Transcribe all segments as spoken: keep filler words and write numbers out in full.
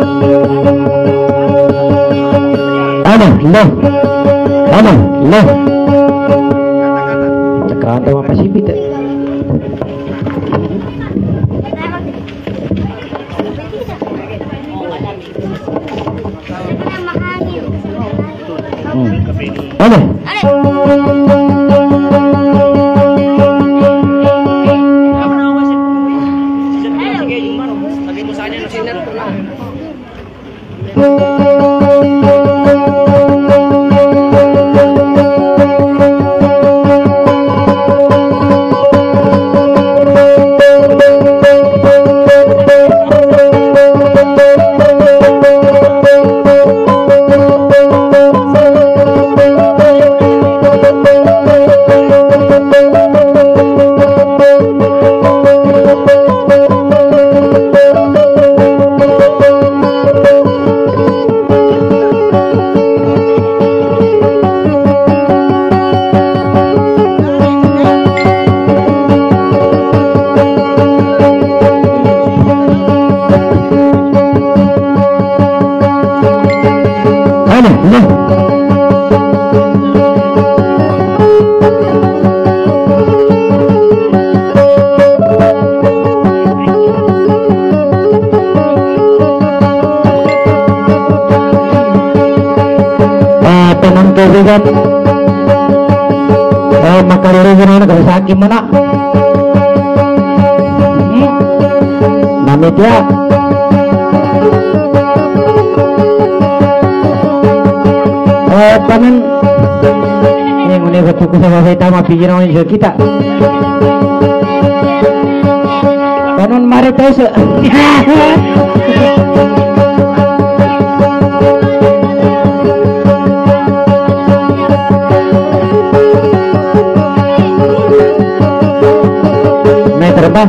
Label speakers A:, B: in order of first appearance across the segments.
A: Ano, lo. Ano, lo. Cakran tahu apa sih bita? Ano? Kaibigan, eh makaririgan na kalau sakit mana? Hmm. Namit ya. Eh panen, ini ngune betul ku sama saya tahu pikiran orang kita. Panen mari tes. Terbang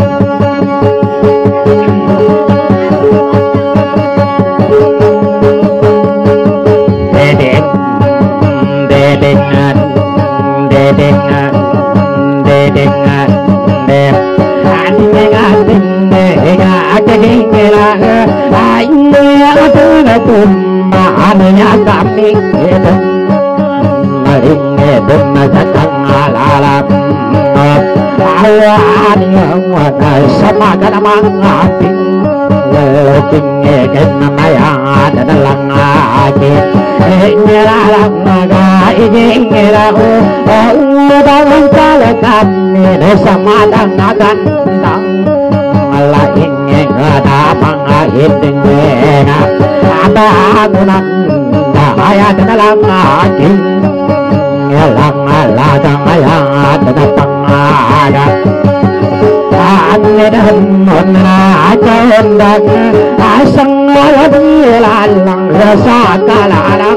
A: dedek dedengan dedengan dedengan dep andengan dengan dengan ayo ada tumma ananya kami itu maringe dumma sakang alam awan yang wana sama kana mangating leking eken maya dan langake ngera langga ngera o bawang kalakan ne sama dangakan tang laing ngada pangahit ngena ada gunan aya dan langake lang la dang aya dan pangaya annedan onna ajondak asang ladi lalang rasa kalalang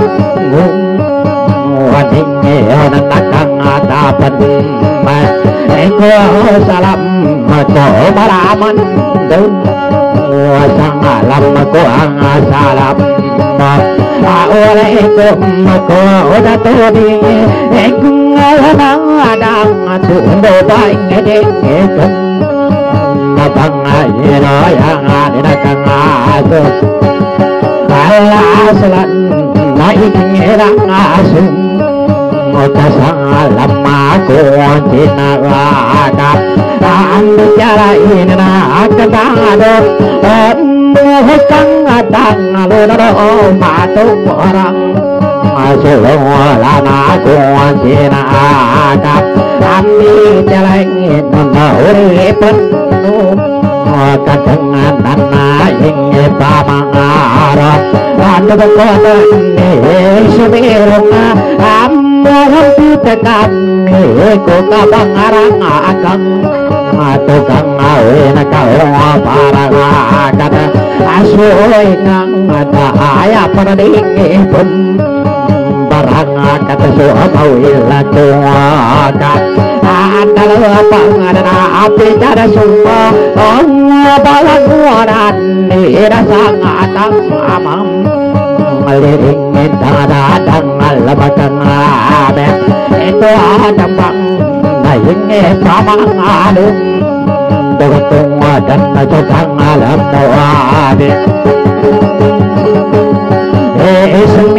A: wading nakang dapat eko salam ko baraman dun sang alam ko ang salam Assalamualaikum ko datodi ekung alang adang tundo baing edek Mapangayino yang ada kang aso Allah selan naiking erang asung Motasang alam aku cinawakap Ang bicara ini na akatado Hukang adang alunaro matung orang Masulong lana aku cinawakap Ambil jalangin menawari penuh Kadengan nana ingin pamangarap Anu berkota ini sebelum Ambalang pitekan Ku kabangarang agang Tukang awin kau parang kata Asuy ngang ada ayah pernah pun Barang kata suamau ila tuakan Adalah pangadana api cara semua Allah balang waran dirasa ngatang amam Meliringin dadang alabakang abet Itu ada bang naingnya pamang alung Dogatung wadan najotang alam tawabit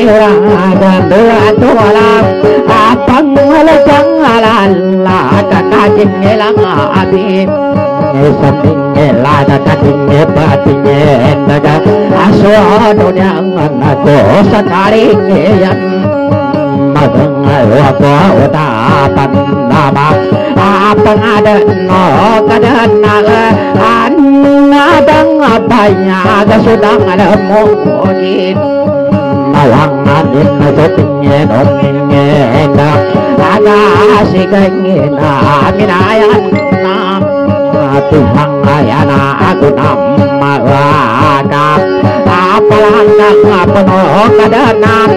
A: iragan dua tualam apang malajang alala kakajing ngelang abim samping ngelada kajing bating endaga aso yang anako sakaring yan magang wako utapan nama apang ada no kadana anadang banyak sudang ada mungkin mawangan na sotingnya domingnya enak ada sikengin aminayan nam Tuhan ayana aku nama wakaf apalang penuh kadanan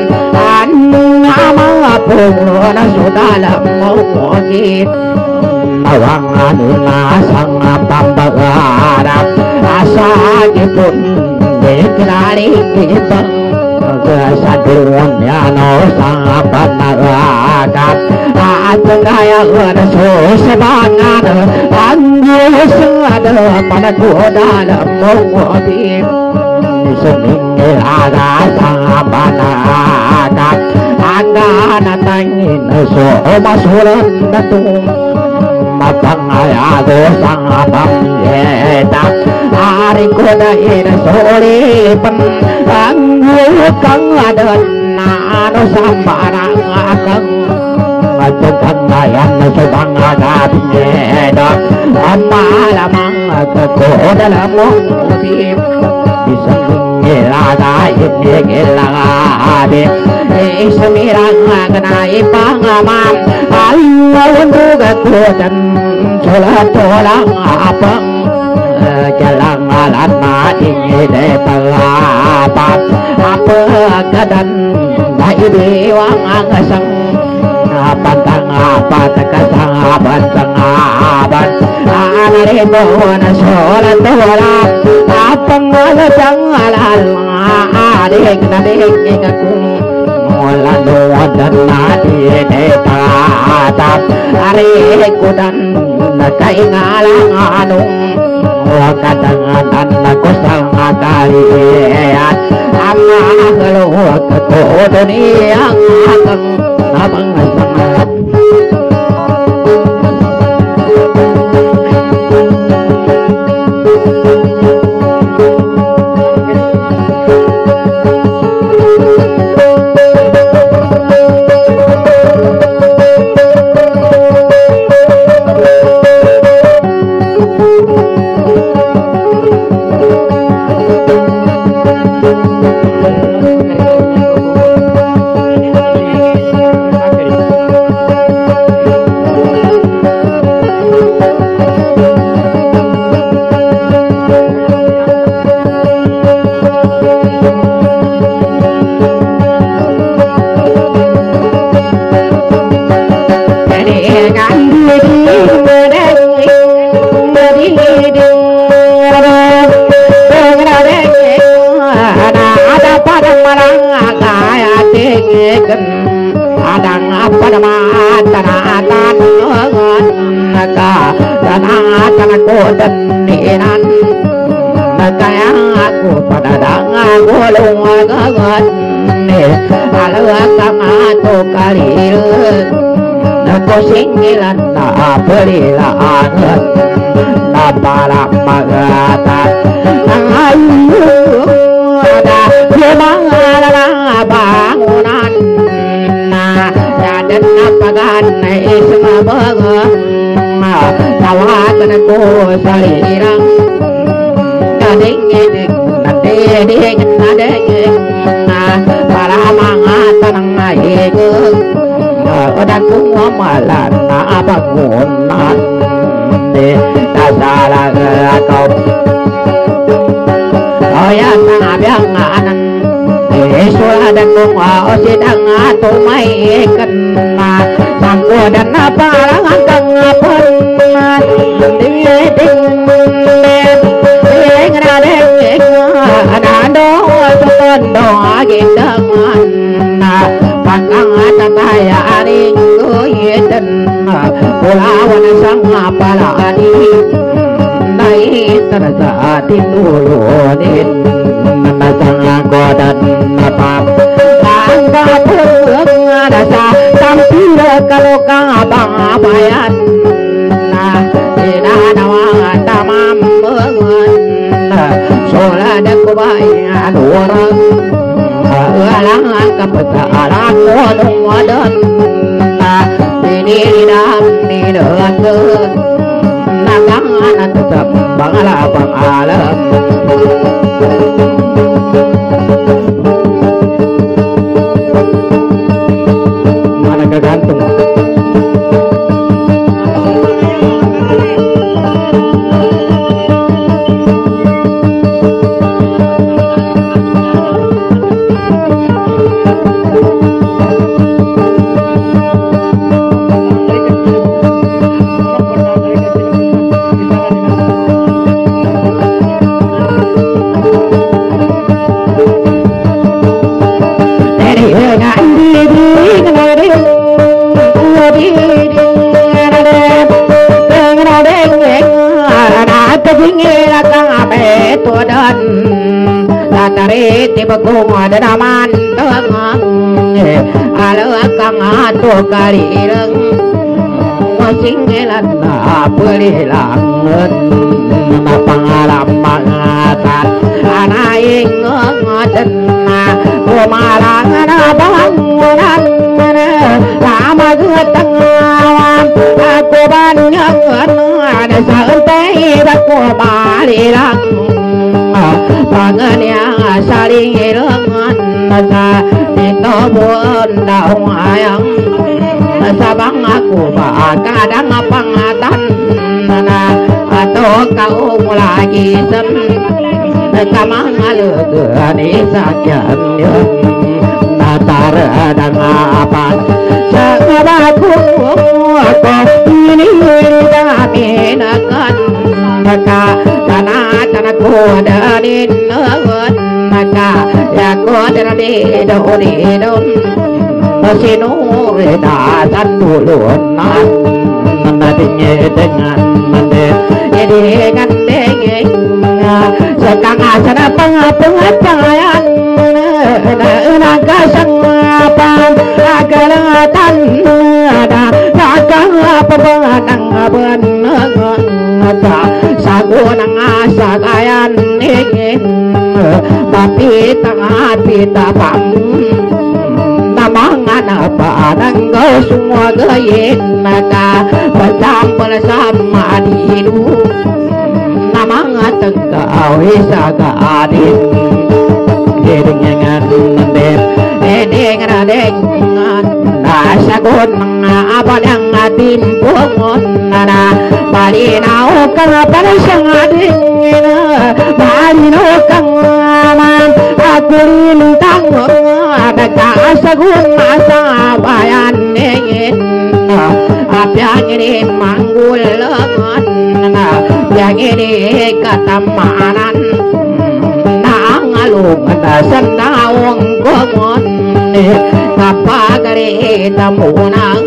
A: nama pun sudah mungkin mawangan na sang pambagarap asa pun dikenali bang kesaduan ya no sahabat narakat ateng kaya sebangan angus ada pada dalam mobil seminggu ada sahabat narakat angga natangin so masulan datung mapang ayago sahabam yedak hari koda ina solipan anggukang adan nano sambarang akang matukang ayan subang agapin yedak amalamang kekoda lamong utip isang ngilada ingilagabi isamirang aganay pangamam alawon duga kodan solat-solang apang jalang alat mati de palapat apa kadan dai dewang angasang pantang apa takasang aban sang aban anare bawana solat solat apang alasang alal adek nadek ngakung molando dan nadi de tatap are kudan nakai ngalang anung kadangan anakku sangat kalian amma keluar ke dunia akan abang sangat adang apa nama tanah tanah naga tanah tanah kodan niran naga yang aku pada dangan golong agan ne ala kama to kalir nako singgilan na pelila angan na para magata ayu ada memang ada bangunan dan apagan isma baga tawatan ko salirang kadeng edek nadeng nadeng para mga tanang aego odan kung mamalan na bangunan de tasala kau oyan na biang anan Eswa dan kumwa o sidang ato may ikan sangko dan naparangan kang apan diwiting den ding na ding anado sotondo agindangan pagkang atataya aring kuyitan pulawan sang apalani naik terasa tinulunin nasang godan napap ang orang alang kapetaran modong wadan ini dam di dalam nagangan tetap bangala bangalam mana kegantung bagong ada naman tangang ala kang ato kalireng masinggelan na pelilangan na pangalaman atan anaing ngoten na kumalangan na bangunan lama geteng awan aku banyak ada santai baku balilang pangan yang saling irengan masa itu pun daun ayang sabang aku kadang pangatan atau kau lagi sem kamang alegani sakyan natar dan apa sahabatku aku ini kami nakan maka tanah tanahku dari nengen maka ya ku dari doni don sinur dan dulu nan nantinya dengan mende dengan dengan sekarang asana pengapengacayan naga sangapan agalatan ada naga pebenang benengan sagunang asagayan ingin tapi tengah kita pam namangan apa nanggo semua gayin maka bercampur sama diru namangan tengkau isaga adin dengan mendem dengan dengan sagun apa yang adin pungun nana Marino kang panasang ading Marino kang aman aku lintang nagkasagun masabayan ingin apa yang ini manggul lengan yang ini katamanan nangalungan sendawang kongon kapagari tamunang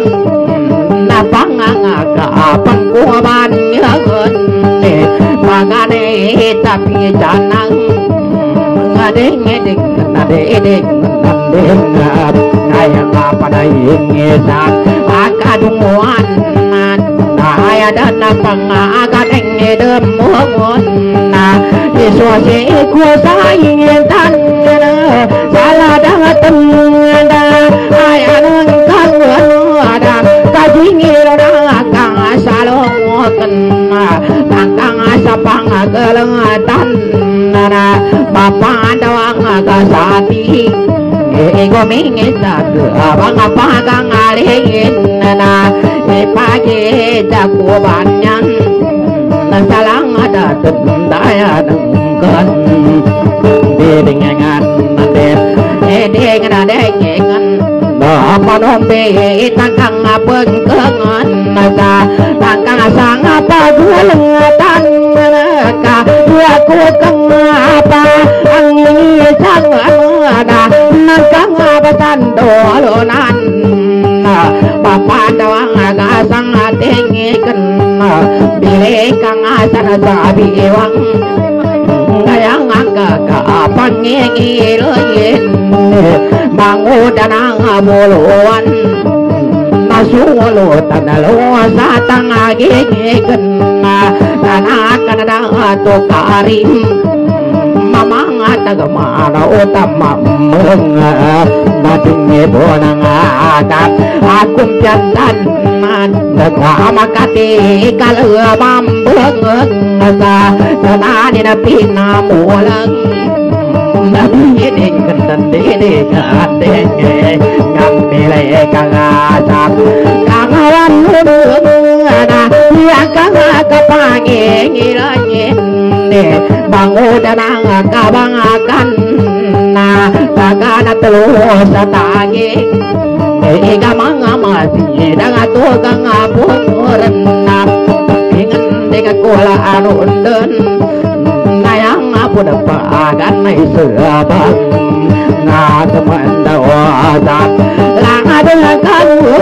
A: napanganga pangkuban nyagen magane tapi janang ngadeng ngedeng ngadeng ngadeng ngayang apa daing ngesan akadunguan naya dan pangagadeng ngedem mongon na isuasi kuasa ingin tan salah dangaten ayanang kangen ada kajingir kang salongoten kang sapang kelengatan nana bapak doang kasati ego mingisa abang apa kang alingin nana pagi jago banyan salang ada tendaya dengkan dengan nandet dengan dengan apa nombe tangkang apeng kengan masa tangkang sang apa gulengatan mereka dua ku keng apa angin sang ada nangkang apa tandolonan papa doang agak sangat tinggi kena bilek kang asana sabi ewang ngayang angka ka apa ngiloyin bangu danang buluan masulu tanalo sa tangagi kena tanah kanada to karim mamang mana utama menga nadinge bonang adat akum jantan nagwa makati kalau mambeng nasa tanani na pinamulang nabi ini kendan ini kadeng ngambil kangasap kangawan na yang kanga kapangi ngilangin bangun dan kabangakan na tagana terus taging ega manga mati dengan tukang apunguran na ingin dengan kola anundan nayang apu dapat agan nai sebab na teman dawat lang dengan kamu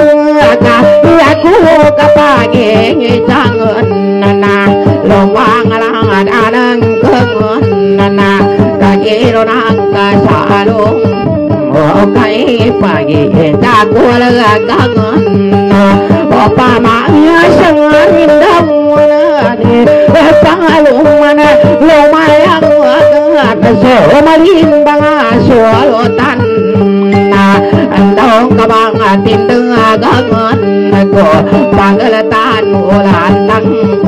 A: aku kapagi ngicangun na lomang lang anang kengun na kagiro nang kasalung oh kai pagi takul kangen opa maya sangan indam ni pangalung mana lumayang wagat somalin banga solotan na andong kabangatin dengagangan ko pangalatan ulan nang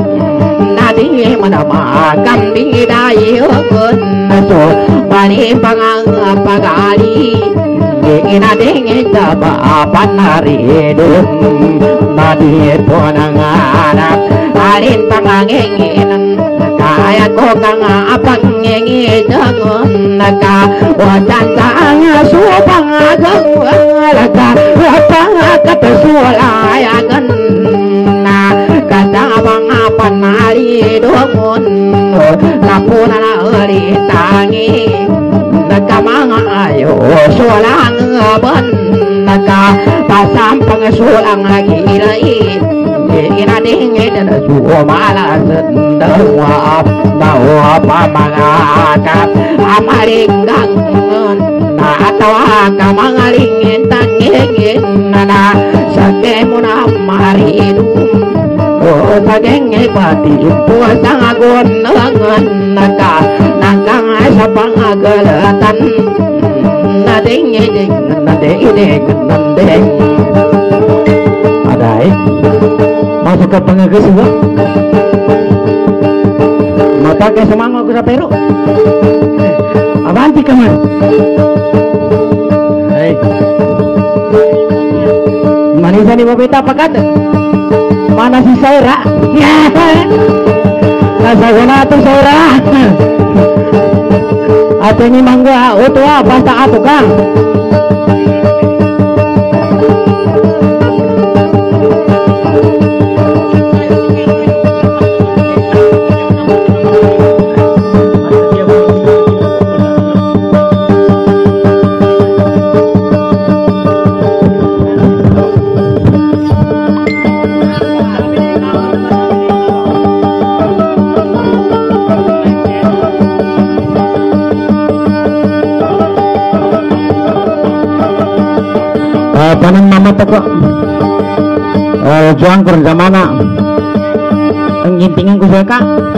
A: nadi manama kambing dayugun so bali pangang pagali ina denge taba panari dum nadi ponangana alin pangangengin kaya ko kang apang ngengi jangon naka wajan tanya supang agang laka apang kata sulaya gan na kata bang panari domun lapuna na eri tangi nakamanga ayo sulang ban naka pasam pangsulang lagi ilai ina dinge dan suo malas dawa dawa pamangaka amalinggang na atawa kamangalingin tangingin na sakemuna maridum oh sagenge pati puasa ngagon nangan naka nangkang sa pangagalatan na dinge ding na dinge na ding adai masuk ke pengagas juga mata ke semangat ke sapero avanti kaman hei manisa ni babita apa kata mana si Saira nasa guna tu Saira ate ni mangga utua basta atu kang panen mama toko juang kurang zamana ngintingin ku seka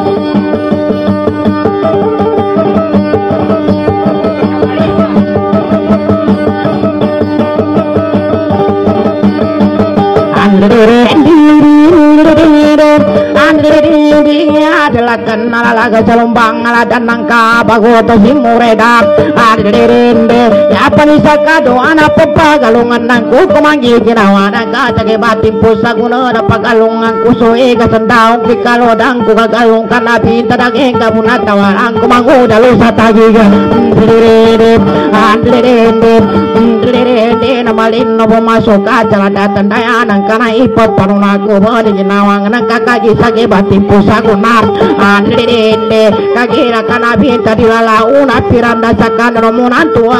A: adalah kenal laga celumbang dan nangka bagoto himureda adirende ya panisaka doa na pagalungan nangku kumangi jinawa naga tage batin pusaguna na pagalungan kusoe kasandaw pikalodang ku kagalung kana pinta daging kamunatawa ang kumanguda lusa tagiga adirende adirende adirende na malin no pumasok acara datan dayanang kana ipot parunaku bodi jinawang nangkakagi sage batin pusaguna andrende kagira kana pinta dilala una piranda sakan romunan tua goy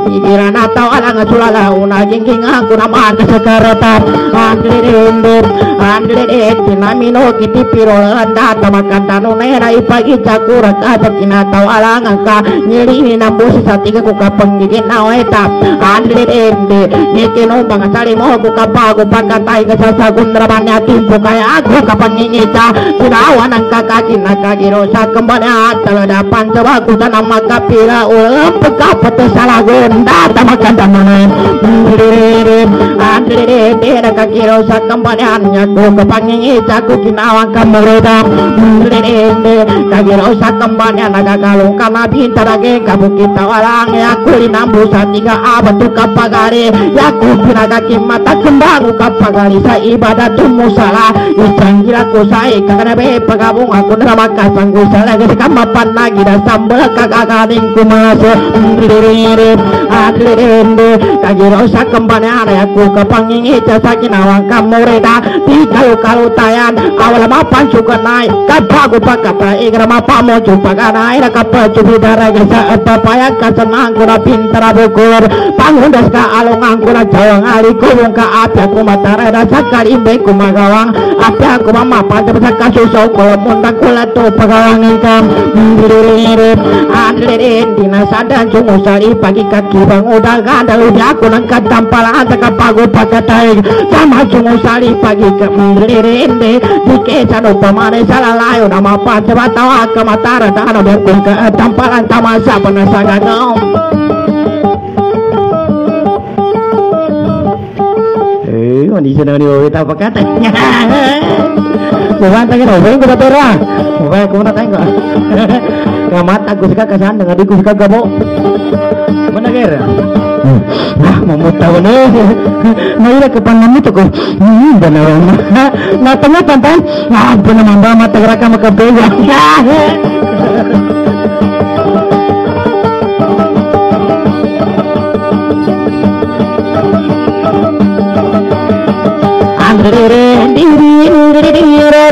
A: pikiran atau alang sulala una jingking aku nama kesekaratan andrinde andrinde dinamino kiti piro anda tamakanta nunera ipagi cakura katakina atau alang ka nyeri nambu satiga ku kapenggigin naweta andrinde nikino bangasari mo ku kapago pagkatai kasasa kundrabanya timpo kaya aku kapangingita tinawan ang kakakin nakagiro sa kembali atalada pancawa ku tanam makapira ulam pekapat salagon data makanta mana andrinde andrinde nakagiro sa kembali anya ku kapangingita ku kinawang kamereda andrinde kagiro sa kembali nagagalong kama pintarage kabukita walang aku linambu sa tiga abad tu kapagari yaku pinagakim mata kembang kapagari sa ibadah tumusala isanggira ko sa ikakanabe pagabung ako naramaka sanggo sala kasi kamapan lagi dan sambal kakakaning kumasa andrinde andrinde kagiro sa kembali anya aku kapangingita sa kinawang kamureda di kalu-kalu tayan awal mapan suka naik kapago pakapa igra mapamo cupaganay nakapachubidara sa papayag kasanang ko na pintara bukur pangundas ka alongang ko na jawang alikubong ka apya kumatara na sa kalimbe kumagawang apya kumamapa sa kasusaw ko mundang kulat to pagawangin ka andrinde andrinde dinasadan sumusali pagi kakibang udagan dalu di ako ng katampalaan sa kapago pagkatay sama sumusali pagi ka andrinde di kesan upamane sa lalayo na mapan sa batawa kamatara dano dan kung katampalan tamasa panasagagaw eh hindi siya naman iwawita pagkatay Bukan tanya dong, gue pera, bukan gue nak tanya, kamat aku suka kesan dengan aku suka gabo, mana kira? Ah, mau tahu nih, mau ke pandan itu kok, hmm, benar benar, nah tengah pandan, ah benar mamba mata gerak sama kebaya, andrere diri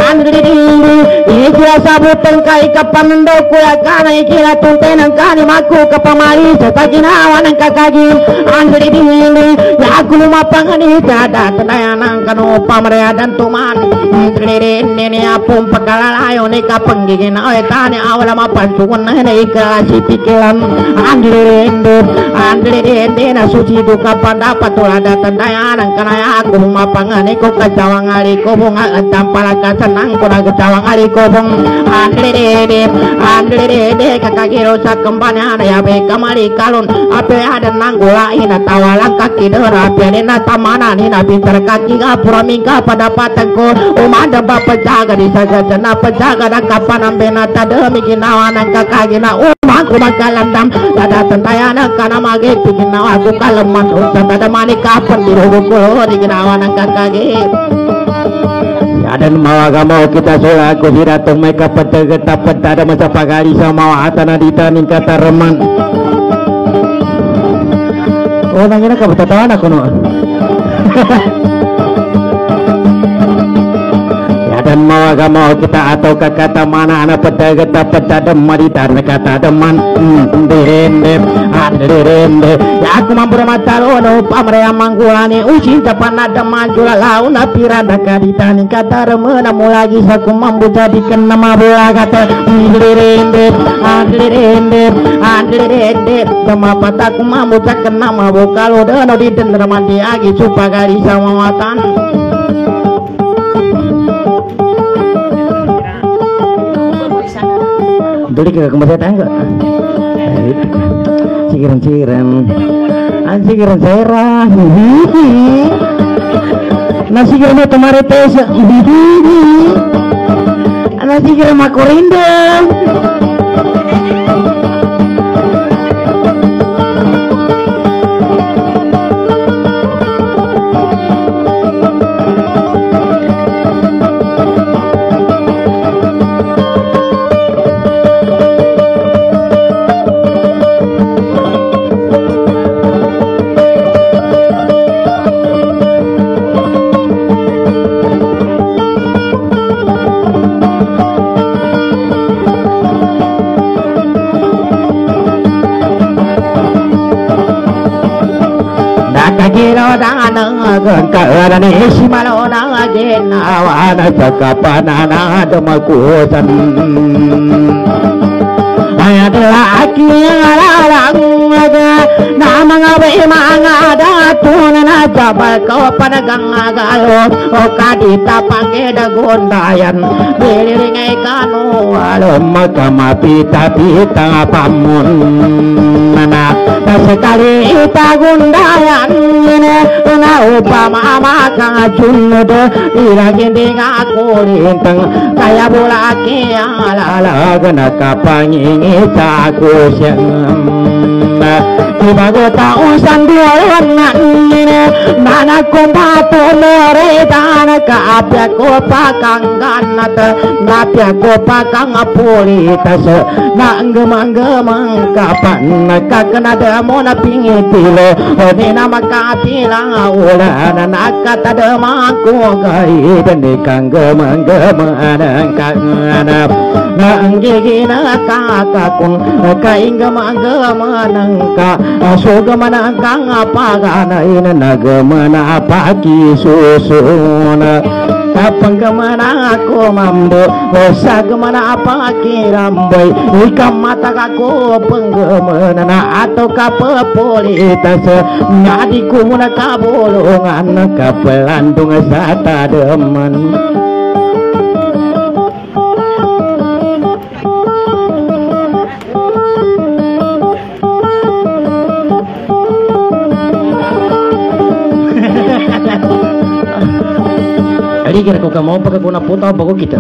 A: Ikira sabutan kai kapando kuya kana ikira tunten ang kani maku kapamali sa taginawan ang kakagi andri dini ya aku lumapangani tada tanayan ang kanu pamarea dan tuman andri dini apung pagkalalayo ni kapanggigin ay tani awala mapansukan na ika si pikiran andri dini andri dini na suci duka pandapat tulada tanayan ang kanaya aku lumapangani ko kacawang ali ko bunga at tampalakasan ang kuna kacawang ali ko bung andrede andrede kakagiro sa kembana ya be kamari kalun ape ada nanggula ina tawalang kaki dera ape na tamana ni na pintar kaki ngapura mingka pada patengko umanda bapa jaga di saga jana pejaga dan kapan ambe na tademi ginawan ang kakagina umang kumakalandam tada tentayana kana mage piginawa aku kaleman unsa tada mani kapan di rugo di ginawan ang kakagi dan mawaga mau kita soal aku hiratong may kapatagata pada masa pagari sa mga atana dita ning kata reman oh nangina ka batatawan ako no dan mawaga mau kita atau kata mana anak pedagata pada marita kata deman ndende andrende ya aku mampu matalono pamrea manggulane usin tapana deman jula launa piranda kadita ning kata remena mulagi saku mampu jadikan nama bola kata andrende andrende andrende sama pataku mampu caken nama bokalo dano di dendraman diagi supagari sama matan Duli ke kembali tangga, cikiran cikiran, cikiran serah, nasi kiran itu marites, nasi kiran makorinda. kagilo dangan karani simalona genawana sakapanana demakusan adalah akialarang nama ngawe mangada tunana jabal kau panagang agalo o kadita panggeda gondayan beliringai kanu alom kamapita pita pamun nana sekali ita gondayan na upama maka junde iragende ngakulintang kaya bola kialala gana kapangi aku siang ibago tausan duanan mana kumpato mereka kapya ko pakangganat napya ko pakang apolitas na anggemang kapan kakenada mo na pingitilo di na makatila ulan nakata demako gay dan kanggemang gemang kanganap na anggigina kakakung kainggamang gemanangka sugamana kang apagana ina nagamana paki susuna kapang gamana ako mamdo sagamana apaki ramboy ikam mata kako penggamana na ato kapapolitas ngadi kumuna kabulungan kapelandung sa tademan kira kau mau pakai guna putar bago kita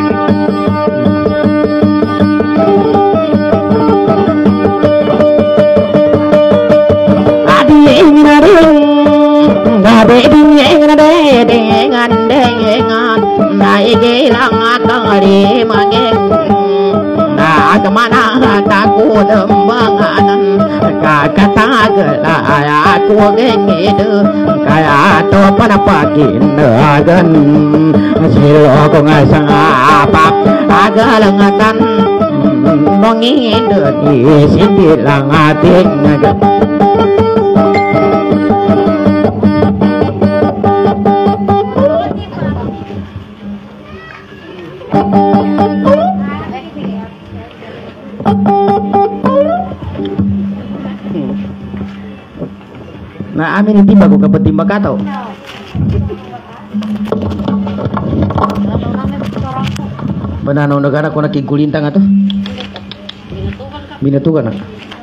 A: adi ingin ading ngabe ingin ading dengan dengan naik hilang kali mageng nah kemana takut dembangan kata gelaya aku gengidu kayak to pada pagi nagan silo ko ngasang apa agak lengatan nongin di sini langating nagan nah amin timba ko kapag timba ka to mananaw nagana ko nakigulintang ato binatugan na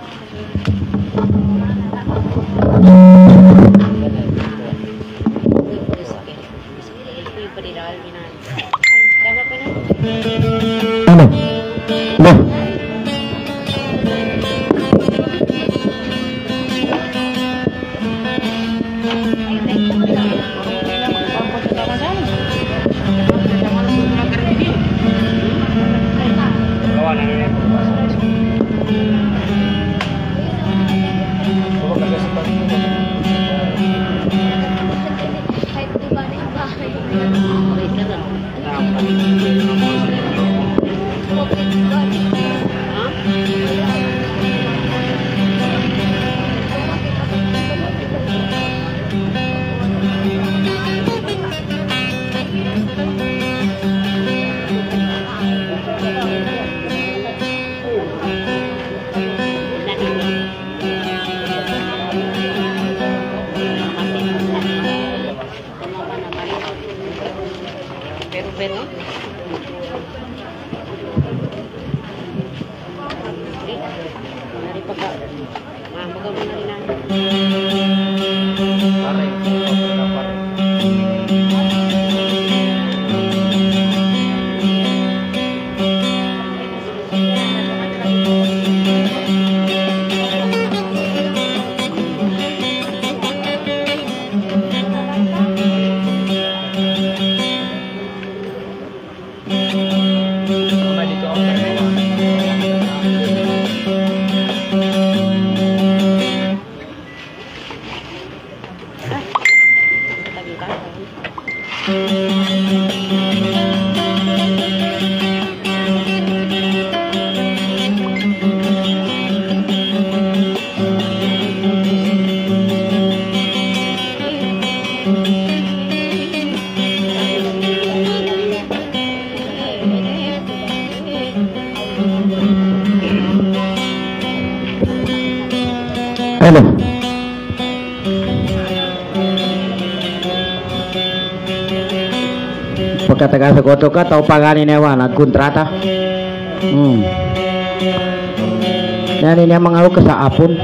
A: ano no Halo. Pagkataga sa koto ka, tau pagani newa na kontrata. Hmm. Nani niya mga ka sa apon.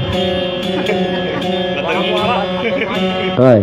A: Hoy.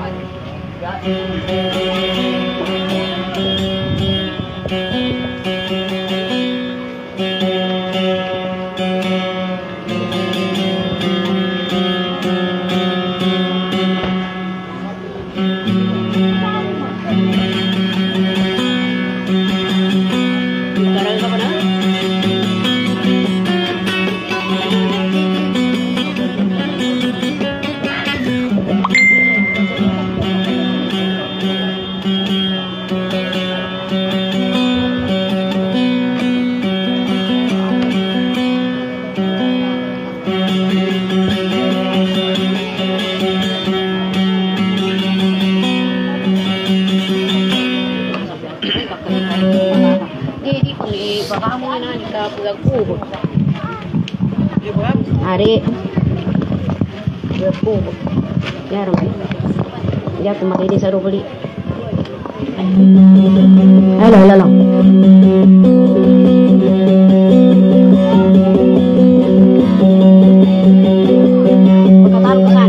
B: Ari, berpu, ya ramai, dia kemarin di saru beli. Halo, halo, halo. Katakan pesan.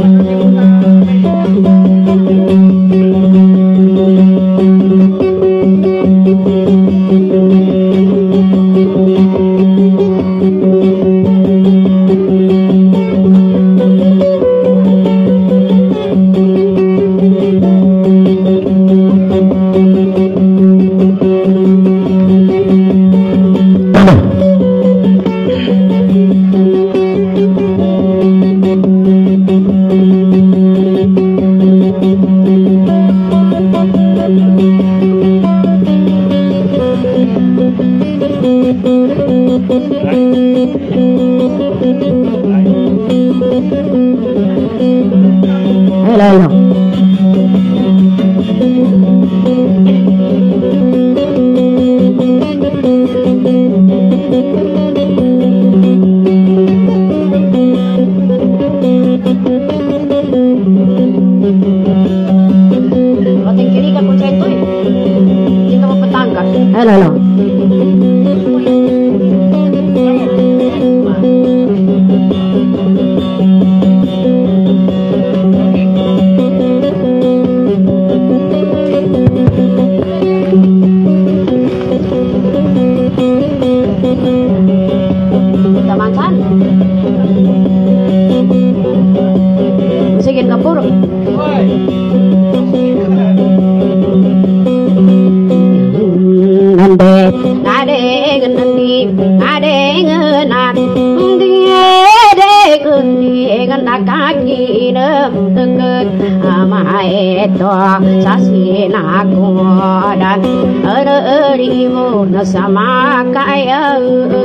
B: Sama kaya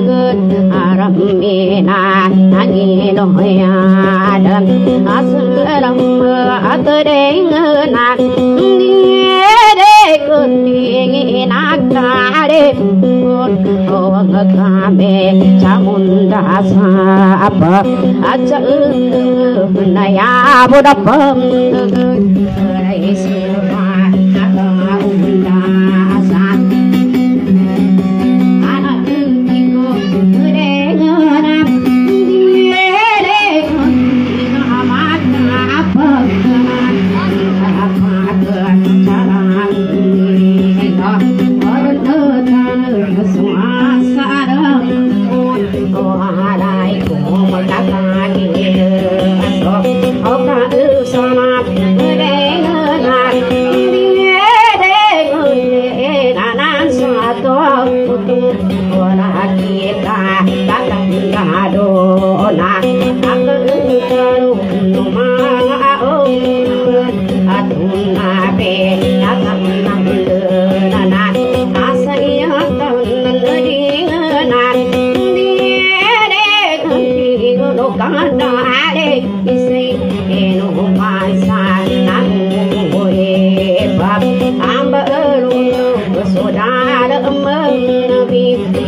B: aramina nangino ya dan asram atrengan diere kuning nakare oh ngakame chamunda sapa aja naya bodapam raisuma unda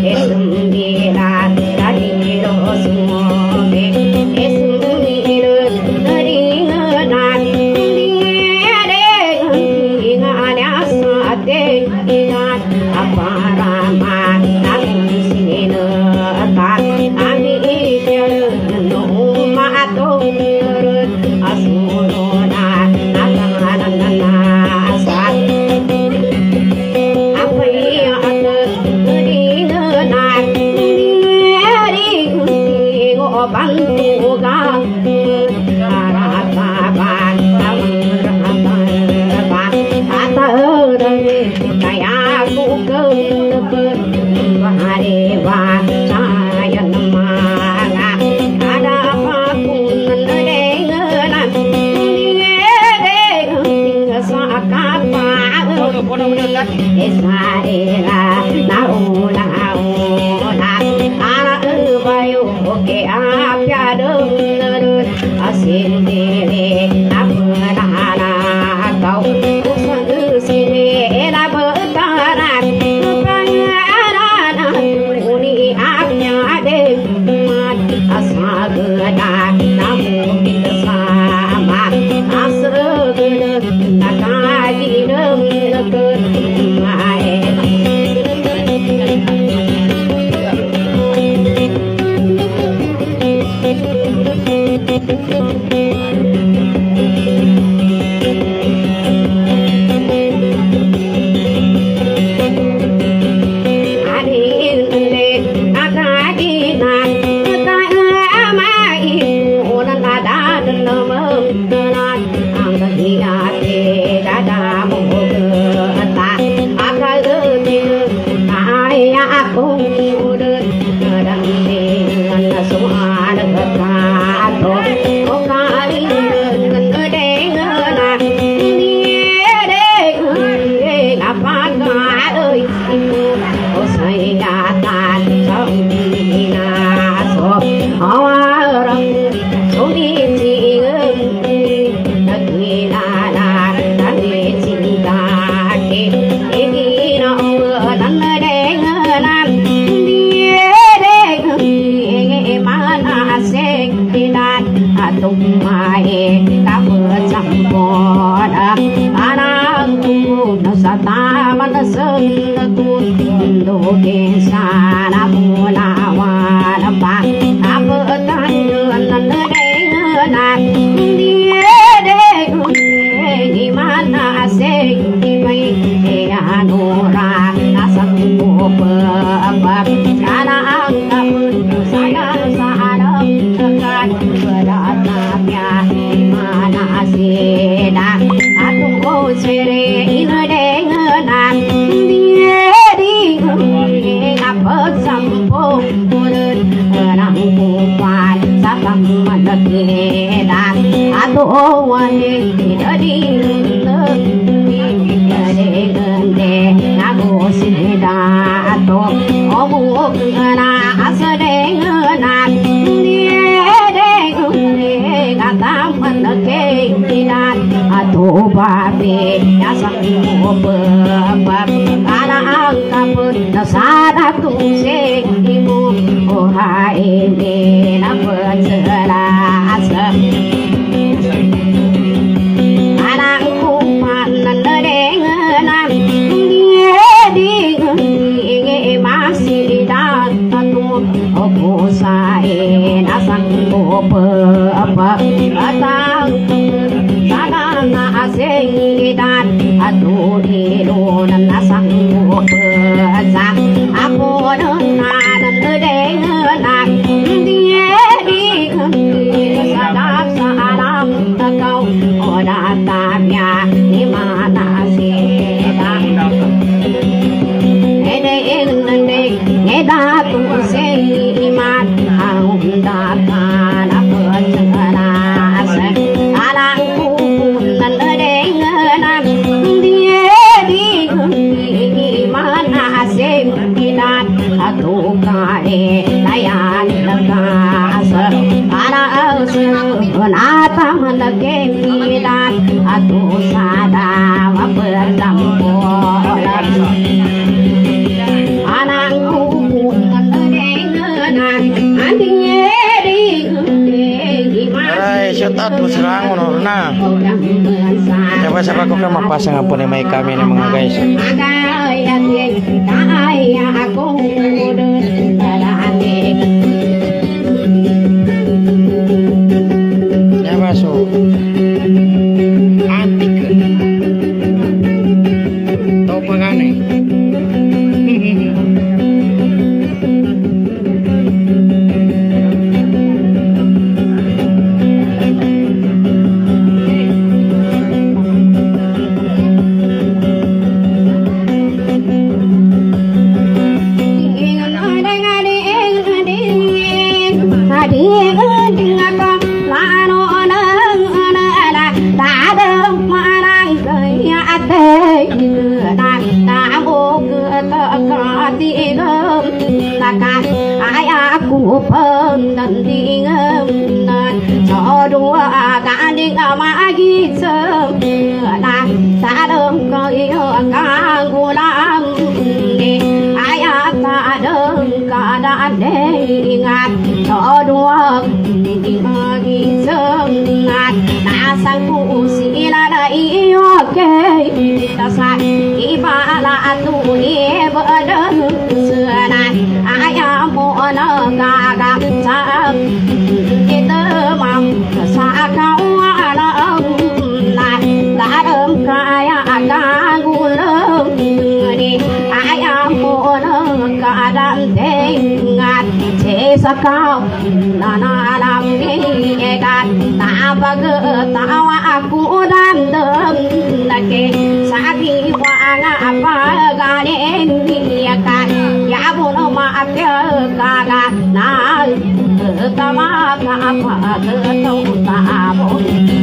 B: Esum
C: Siapa kok kan mapasang apa nih may kami nih mga guys. masuk. Antik. Tahu pagane.
A: ai aku penting cho đua cả đi mà ghi sớm là ta đơm coi cả ngô lam đi ai ta đơm cả đã để ngạt cho đua đi mà ghi sớm ngạt ta sang phụ sĩ là đại ok ta sai đi ba là tu đi vợ đơn xưa này ai muốn nó gà gà sa đi tơ mầm sa cao nó lại đã đơm cái cá gu lớn đi ai muốn nó gà đam thế ngạt chế sa cao là nó làm đi gạt ta ba gỡ ta aku đam đơm là kê sa đi qua ngã ba gà đến đi cả ya bono ma kya ka ga na ta ma ka pa ga to ta bo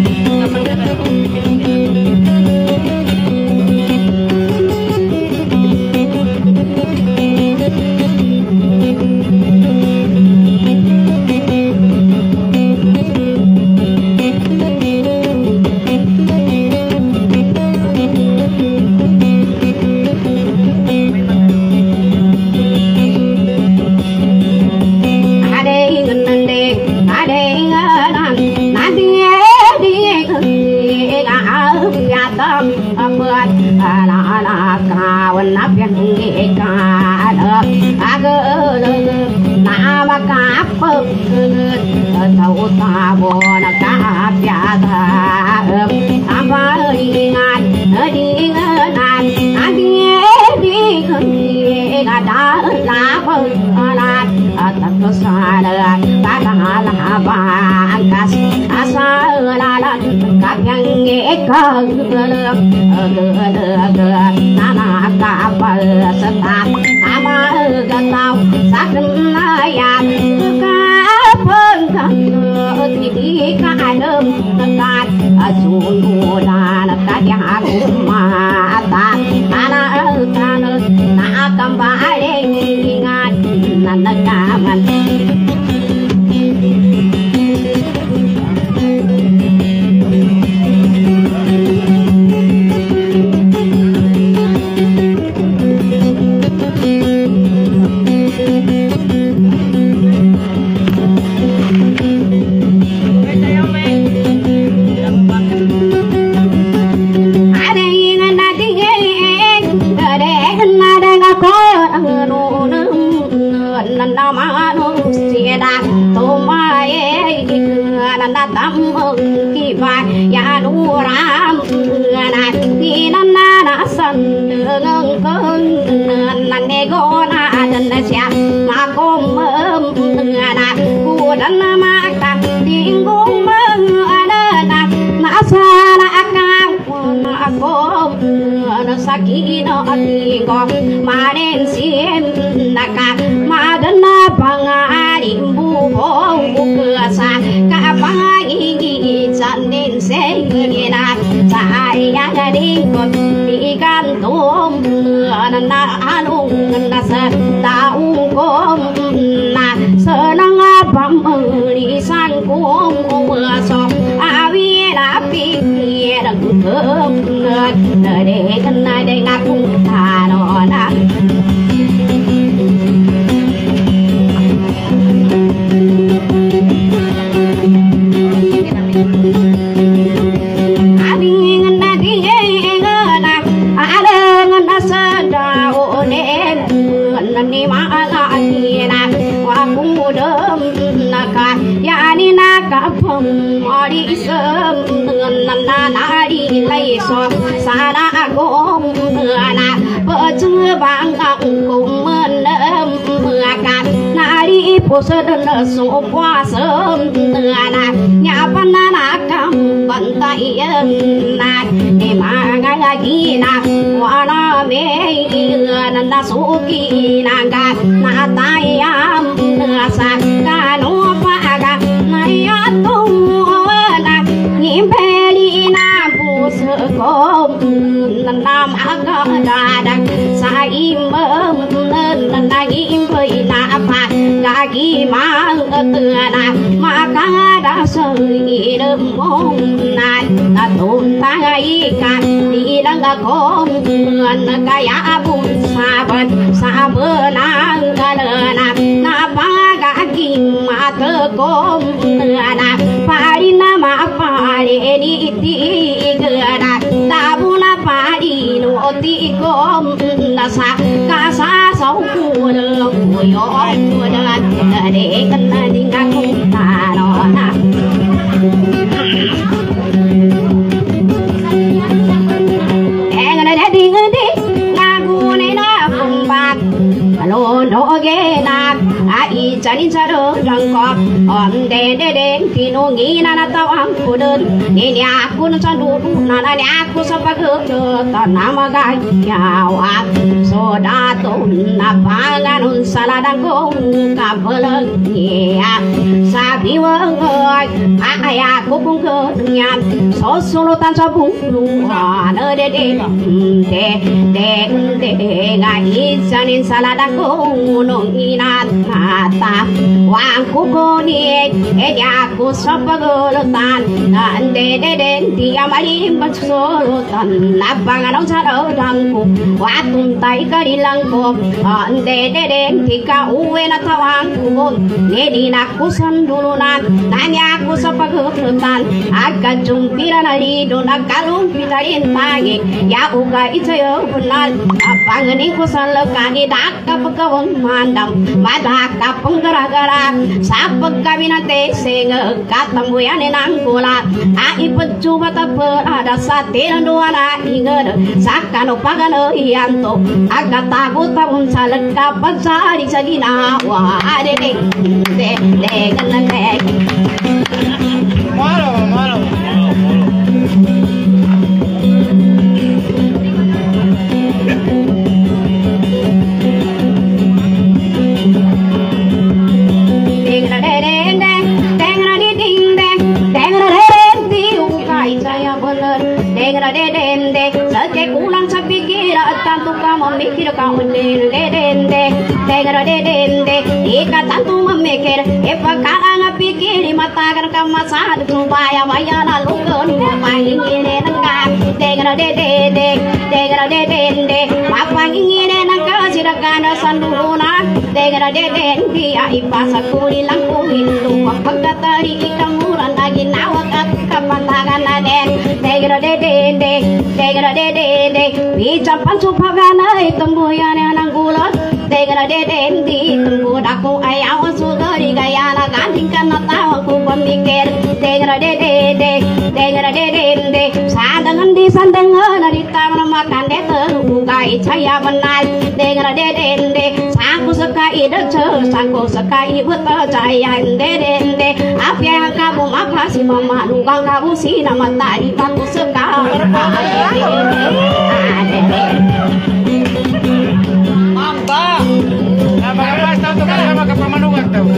A: tàu ta bò na cá pia ta tham phá đi ngan đi ngan anh đi đi đi ga đã lá phơi là ta có xa là ta đã là ba cá sa là là cá nhang nghe cơ cơ cơ na na cá phơi sa ta ama ga tao sa na ya thì cả đơm cả chuông hồ đà là cả nhà cũng mà ta ta na ta na na cầm vai lên ngàn na na cả mình tâm kỳ vài ya đủ ram na đi na na na san nương cơn na ne go na dan na sia ma com mơ na cu dan ma ta tiếng gong mơ na na na sa na ka na com na saki no ati go ma den sim na ka ma dan na panga dim bu bo bu sa ka pa chân nên sẽ nghe na sai ya ga đi con đi gan tôm na na anung na sa ta u com na sơ nang bam đi san com mưa sông a vi la pi đằng thơm nơi để thân này để ngắt thà nó na ni ma ga ni na wa ku đơm na ka ya ni na ka phum
B: đi sớm năn na na đi lấy so xa đã gom na vợ chưa vàng cùng mơn đơm mưa cạn na đi phố sơ đơn số qua sớm na nhà văn na na cầm vận tay na để mà ngay khi na qua na mê na số kỳ na ga na tay am sa ga no pa ga na ya tung na nhím pe đi na bu sơ com nam aga da da sa im mơ nên na im với na pa ga gi ma tự na ma ca đã sơi đơm mong na na tồn ta ai cả đi đang ga com na ga ya bun sa ban sa bơ na ga na na pa ga gi ma tơ com na pa đi na ma pa đi ni ti ga na ta bu na pa đi no ti com na sa ca sa sáu cu đơ cu yo cu đơ để cần đi nga không ta nó na em này để đi đi nga cu này na cùng bạc lô nó ghé na ai chani charo răng co om đê đê đê khi nó nghĩ na na tao ăn cô đơn nè nè cô nó cho đủ na na nè cô sao bắt được cho tao nam mà gai nhau à so đã tốn na ba ga nun sala đang cô cả vợ lớn nhẹ sa bi vợ ơi ai à cô cũng cơ nhàn so solo tan cho bung lu à nơ đê đê đê đê đê gai chani sala đang cô nó nghĩ na ta wang ku ko ni e ya ku sapago tan ande de de ti amari baso tan la bang no sa do rang ku wa tum tai ka di lang ko ande de de ti ka uwe na tawang ku ne di na ku san dulu nan nanya ku sapago tan aga jum pira na li do na kalung pitarin pagi ya uga itayo bunal abang ni ku san lo ka ni dak ka pagawang mandam madak ka penggara-gara sapag kami nate sehingga kata muyane nangkula ai pecuba tak berada satin dua na ingat sakano pagano ianto agak takut tabun salet kapan sari sagina wah ade de de de kanan de
C: Malo, malo.
B: tanto kamu mikir kau den den de dengar de den de ika tanto memikir epa karang pikir mata kan kamu sad supaya maya lalu kon main ini nengkan dengar de de de dengar de den de apa ini nengkan silakan sanduna dengar de den dia ipasa kuri langkung hindu apa tari kamu lagi nawakat kapantangan den dengar de den de dengar de de de bicapan supagana tembuyan yang gulat dengar de den di tembu daku ayam sugari gaya na gantingkan tahu aku pemikir dengar de de de dengar de de de sadangan di sandangan di taman makan de terugai cahaya benar dengar de de de saku sekai decer saku sekai betul cahaya de de de apa yang kamu makasih mama lugang kamu si nama tadi aku sekai
C: Mantap. Apa-apa tahu tu kan sama kepamanungan tahu.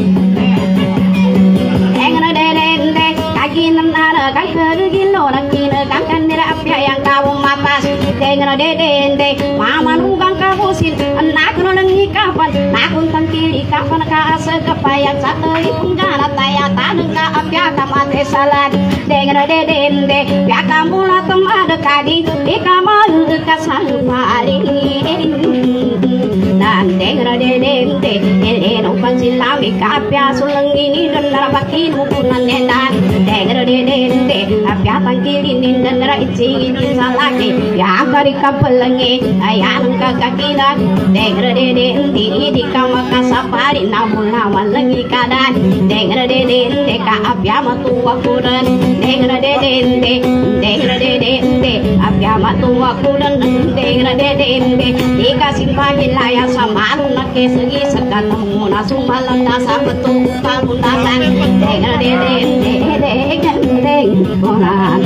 B: Engana derende kaki nana kaki gilo lagi nak kan dera apa yang kau mapas engana derende mama nugang kau sin anak noleng kapan nak untang kiri kapan kasa kepayang satu punggana taya taneng ka apa kamate salat engana derende ya kamu latem ada kadi ikamal kasang paling na dengar dende eleno pansilawi kapya sulengini dendara bakin mukunan nedan dengar dende apya tangkilin dendara icing salaki ya kari kapelengi ayang kakakina dengar dende di kamaka sapari namula walengi kadan dengar dende ka apya matu wakudan dengar dende dengar dende apya matu wakudan dengar dende dikasih pagilaya sama ke segi sekatmu nasung malam dasa betul kamu dasa dengar dede dede dede orang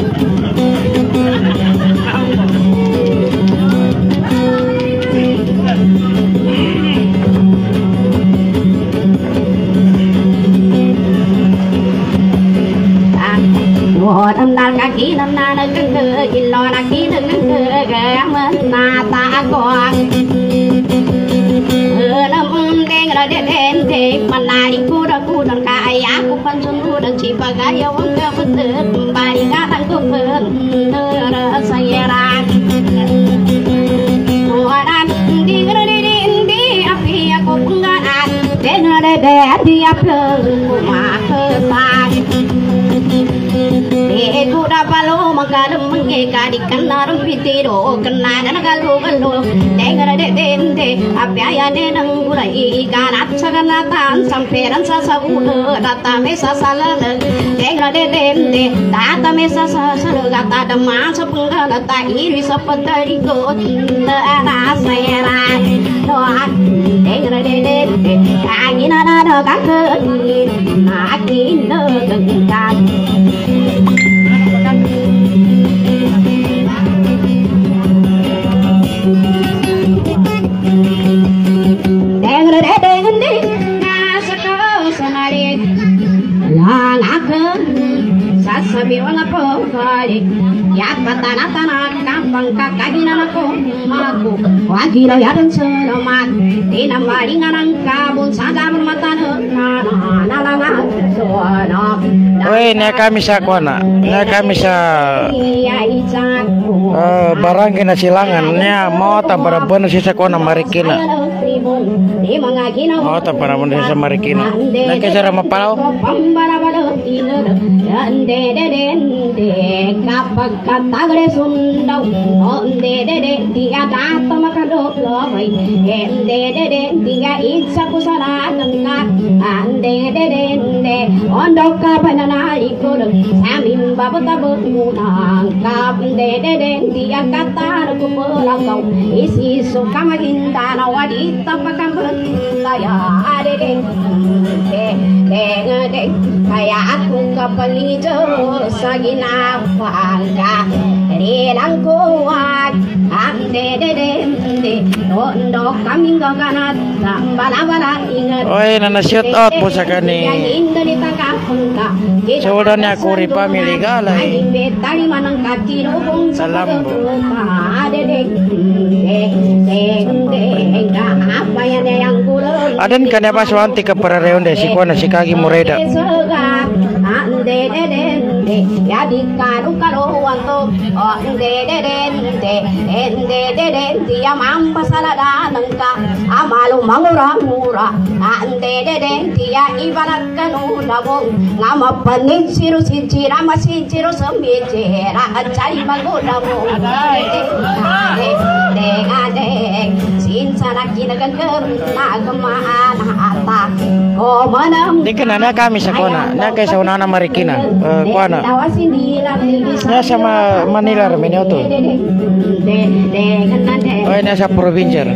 B: một âm đàn ca kỹ năm na nơi cưng cư chỉ lo na kỹ nơi cưng cư ghé mình na ta còn năm đen rồi đen đen thì mà lại đi cô đó cô đàn cài á cô phân xuân cô đàn chỉ và gái yêu ông cơ phân tử bài cá tăng cô phân nơi đó say ra mùa đàn đi rồi đi đi đi áp đi cô cũng ngã đàn đen rồi đen đen đi áp đường mà cơ ta Aku dapat lo mengkadam mengeka di kanarum pitiro kenada nagalu galu dengar dende apa ya nenang gurai kanat saganatan samperan sasabulu data mesa salale dengar dende data mesa salale gata dama sepenggal data iri sepatari go ana sayara doa dengar dende kagina nada kakek makin dekat sabi wala po kali yak batana tanah kampang kakagina nako aku wagi lo yadan selamat tina maringan kabun sada bermatana nana nalanga soana
C: Oi, nek kami sa kona, nek kami sa uh, barang kena silangan, nya mau tak berapa sisa kona marikina, mau tak berapa sisa marikina, nek kesara mapalau.
B: Kapak kata gede sundau, onde dede dia datang makan dok loi, ende dede dia itsa kusana tengah, ande dede ende ondok kapan nari kodok, samin babu tabu munang, kap ende dede dia kata aku berangkau, isi suka makin tanah wadita pakai berlaya dede, dede dede kayak aku kapali jauh sagina pangka rilang kuat ande dede tondo kami gagana bala bala ingat
C: oi nana shoot out pusaka ni saudanya aku ripa miliga lai salam bu aden kan apa suanti ke parareonde si kona si kagi mureda
B: ande dede ya di karu karu wanto ande dede ende dede dia mampa salada nangka amalu mangura mura ande dede dia ibarat kanu nabong ngama panin siru sijira masih siru sembijera cari bagoda mo ade ade sin sanaki nagan kerna kemaan hata ko manam
C: dikenana kami sakona na kay sa unana marikina uh, kuana na sama Manila remene oto oi na sa provincia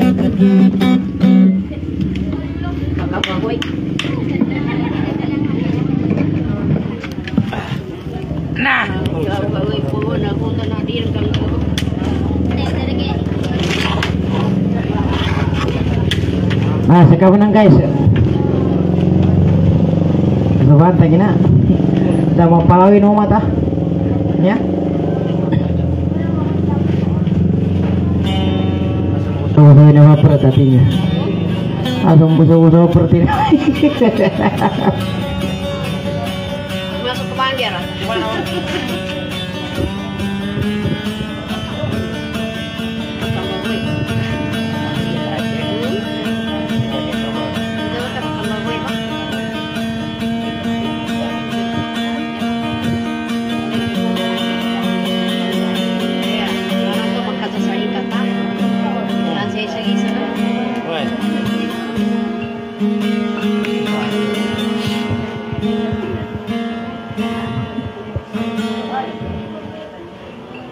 C: nah
A: nah sekarang guys Sobat gina udah mau palawin umat ah ya oh saya nama perat hatinya langsung busa-busa seperti ini
B: masuk ke banjir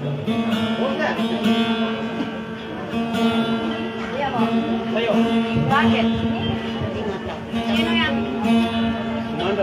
B: Iya, Bang. Ayo. Raket. Sino yang? Nanda.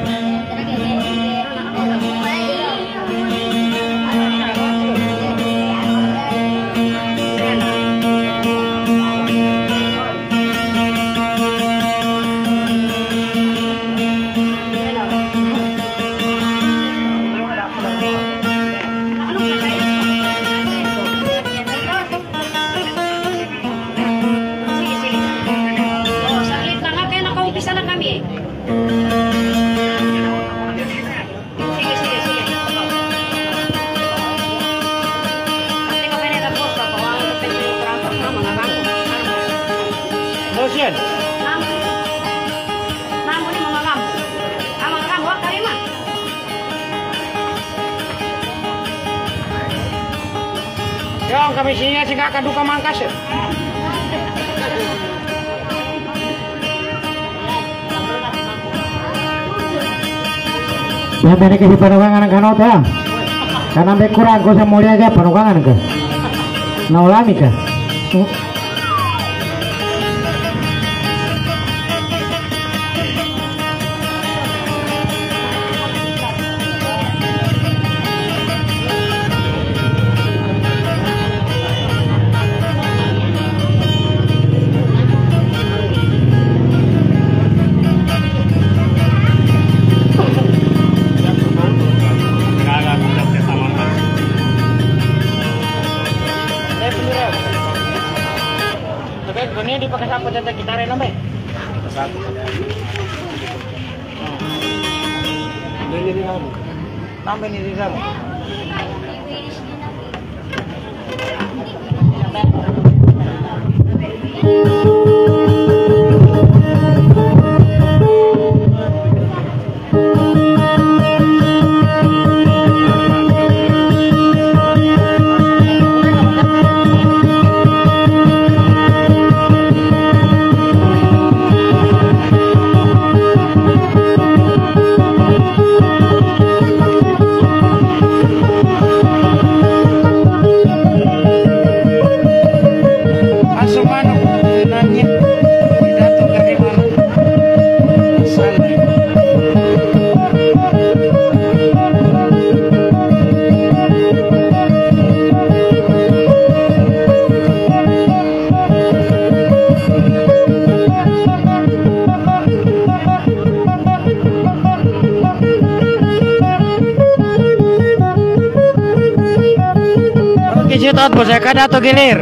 C: Lotion.
B: Namu ni mga lambo. Amang lambo karima.
C: Yang kami sini sih kakak duka mangkas.
A: Ya bene ke panugangan kanot ya. Karena be kurang ko sa mulia ga panugangan ka. Naulami ka.
C: Ini dipakai sapu tete gitar ya nambe. Satu. Ini di kamu. Nambe ini di kamu. Sitot bos ya kada atau gilir.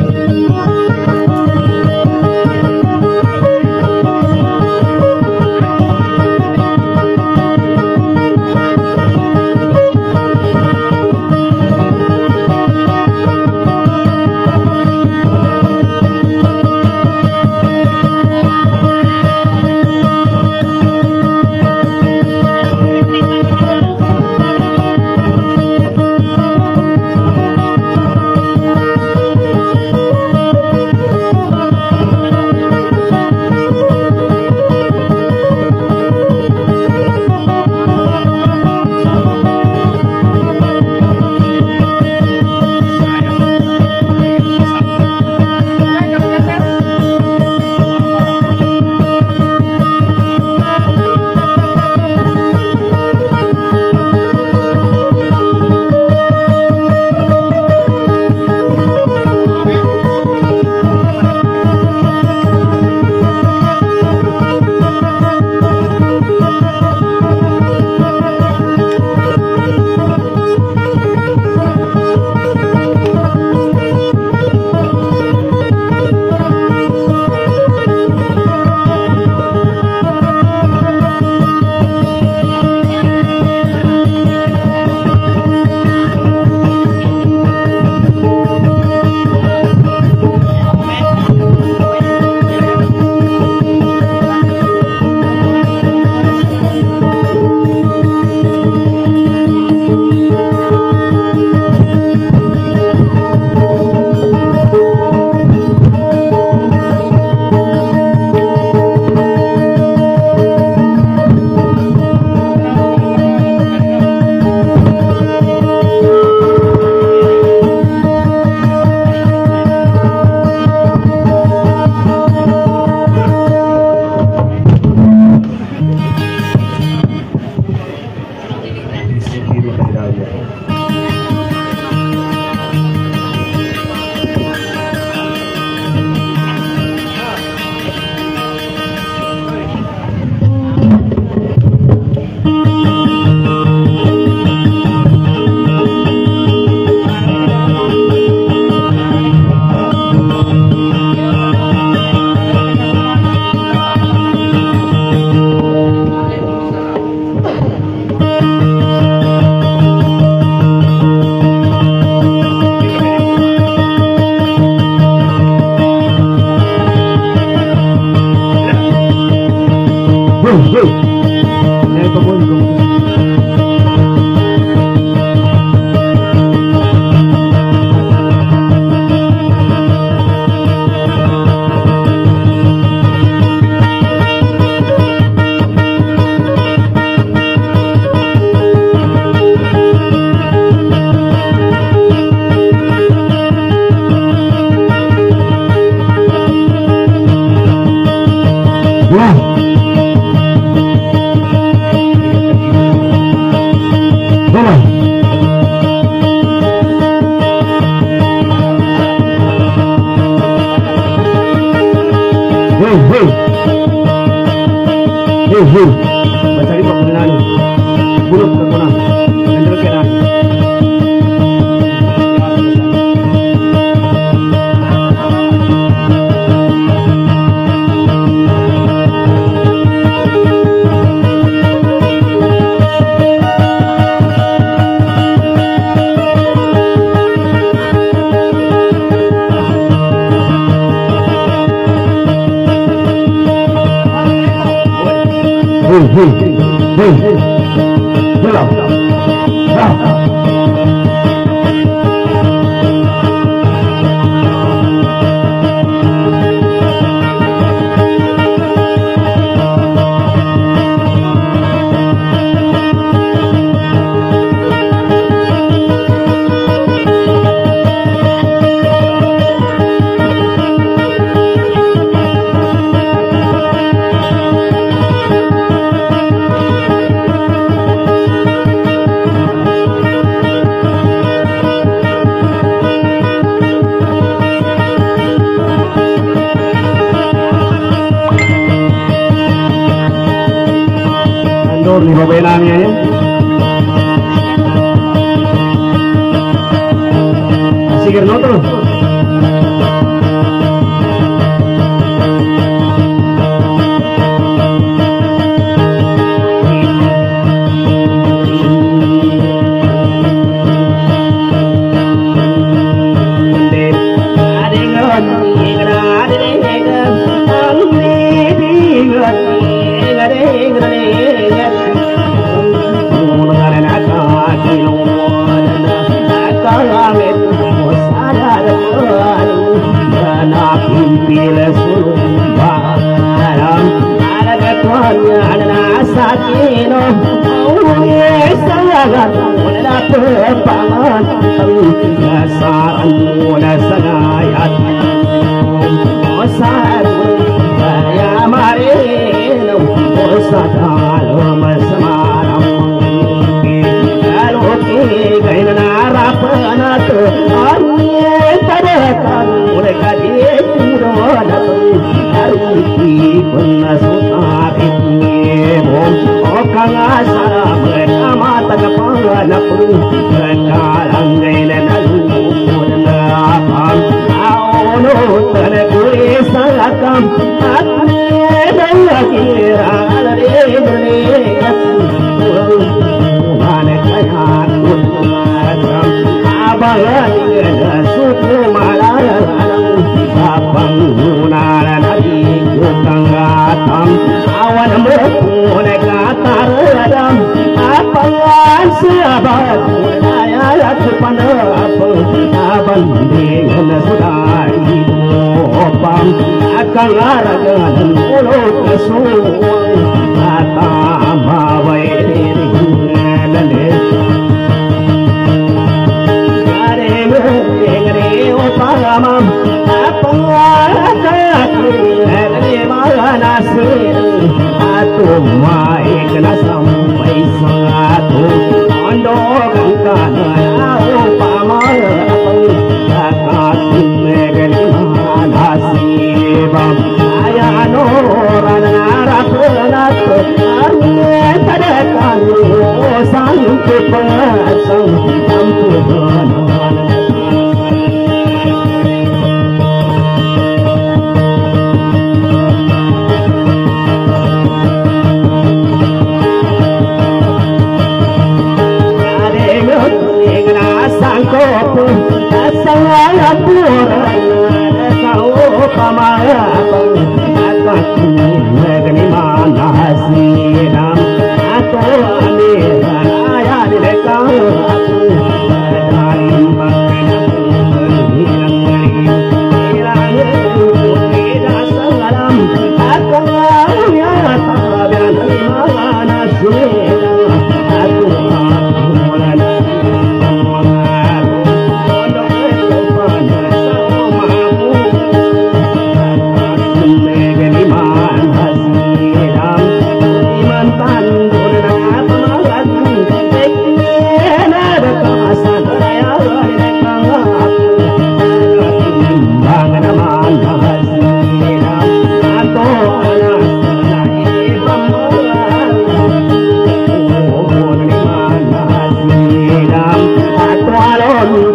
D: Hur, mencari perkebunan, buluk ke kunang, dan keran. Hei, hei, hei, jalan, jalan. Lima benangnya ya. Sikir noto.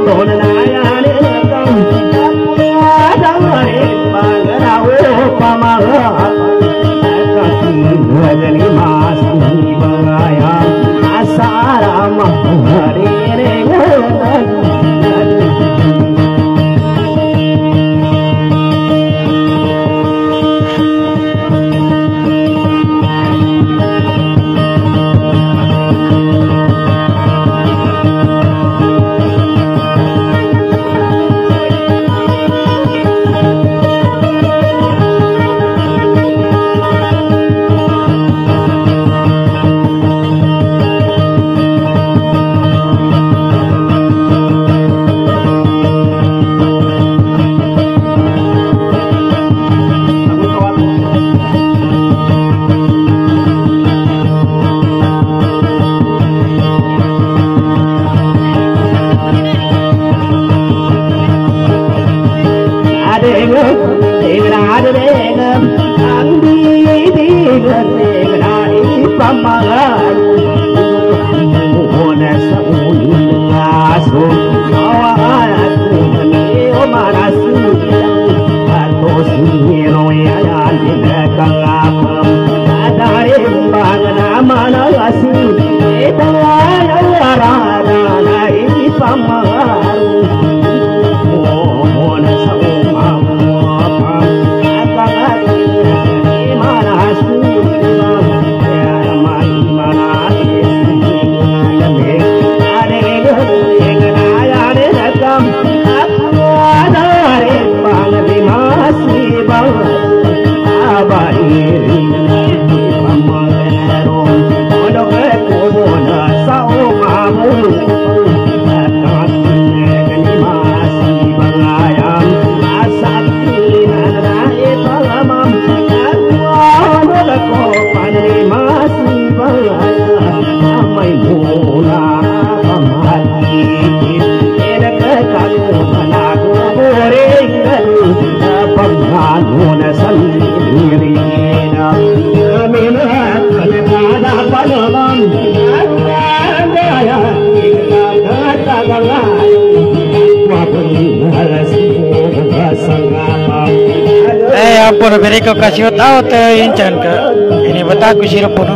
C: Eh ampun beri kau kasih tahu teh incan ke ini betaku sirup pun.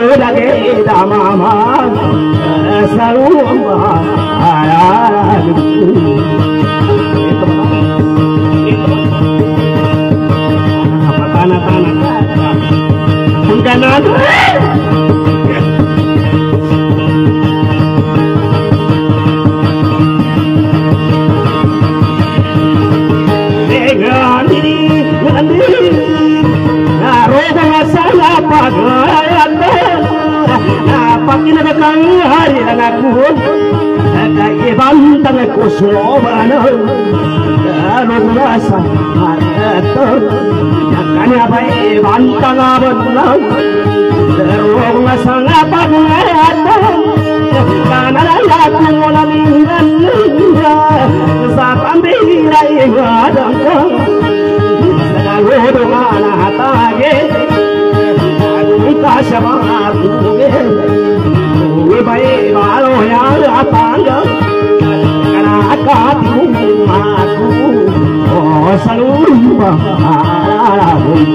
A: Mama,
D: bantang kusobana anu rasa harta yakanya bae bantang abang derong sanga pagata kana laku mola minggan sa pambira iwadang selalu dongana hatage aku kasama tuge we bae balo ya apanga kana akati aku oh selalu ala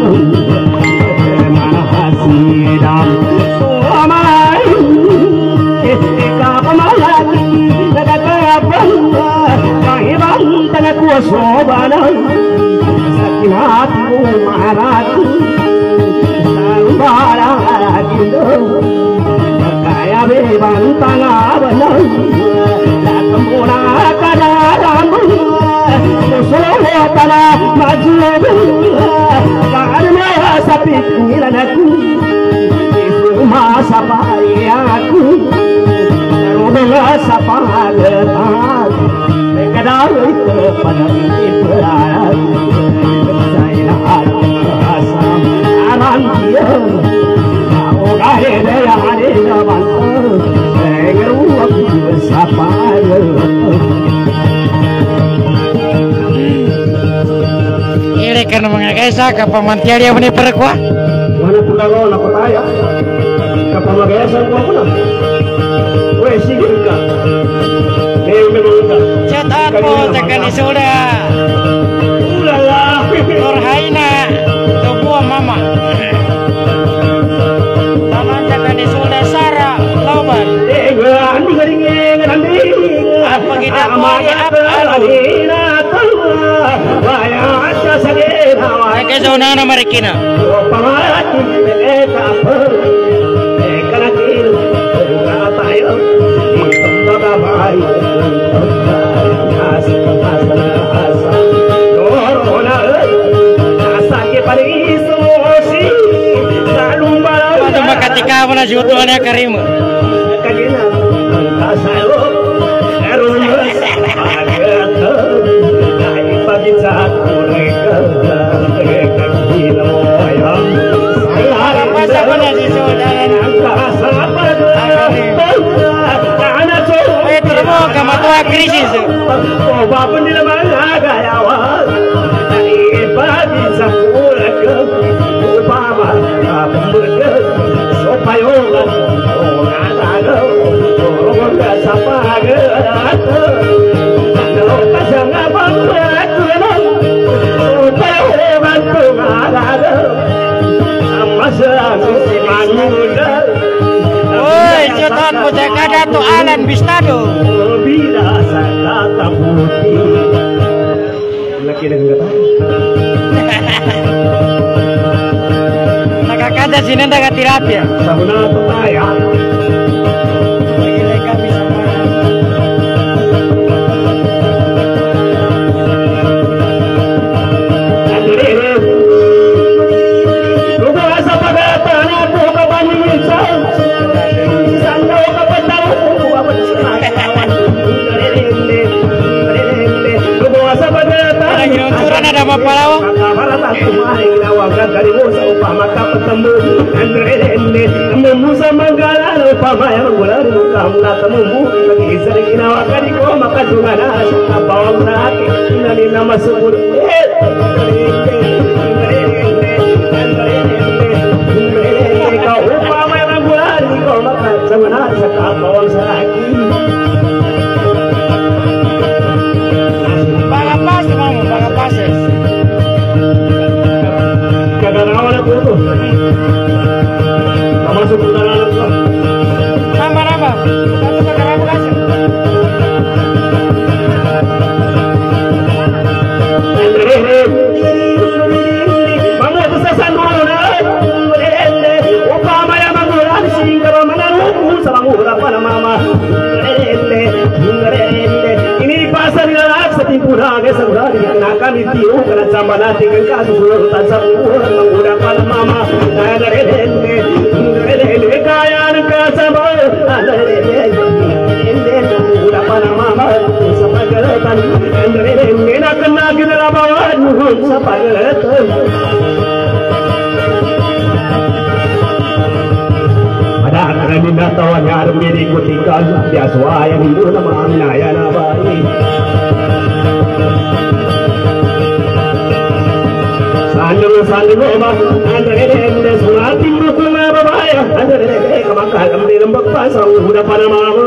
D: mana hasidam amai ka pamalaki daga bangga kahibang tanga kusobana sakinatu maratu salubara gindo kaya be bantang abana lakambuna kadaram solo tala maju karena sapit nilanaku masa pariaku udah sapaletan kadang pada ibarat saya rasa aran dia kau gaya dia ada bantu ngeruak sapale
C: ini karena mengagesa kapamantiar dia meni perkua
D: mana pulau nak percaya kapamagesa ko ako na we sige ka may memang ka
C: cetat po tekan isuda
D: ulala
C: Nurhaina tubuh mama taman tekan isuda Sara Loban
D: eh andi garing andi
C: apa kita boleh apa
D: alina tawa waya asa sagena
C: ke zona na marikina
D: pamati ka
C: ketika mana jutuannya Karim krisis
D: oh bapak ni lemah gaya awal dari pagi sampai ke upama berke sopayoga oh ada oh nggak sapa ke kalau pasang apa tu memang sopayoga tu ada masa si manusia
C: oi cetot bocah Dato Alan Bistado
D: bila sakata putih laki dengan kata
C: nakakada sini ndak tirapia
D: sabuna tutaya
C: lagi kami sama ada apa palawa?
D: dari Musa upama kapatemu andrele Musa manggala upama yang bulan kamu natamu lagi sering nawakari ko makadungana sa bawang naki nani nama subur kau upama yang bulan ko makadungana sa bawang naki masuk ke dalam
C: nama-nama satu perkara kasih
D: mana kesasan mana upama yang mengulang sehingga mana lu sama murah pada mama ini pasar gelap setimpura ke sebelah dengan akan ditiu karena sama nanti kan kasus seluruh tansa murah pada mama kaya nak sama ada udah pada mama enak kena kita lawan sepakat. Ada anak minta tawan yang menjadi ketika dia suaya di nama Aminaya nabai. Sandung sandung obat, anda ini surat timbu kunga babaya, anda ini kemakal kembali lembek pasang udah pada malam.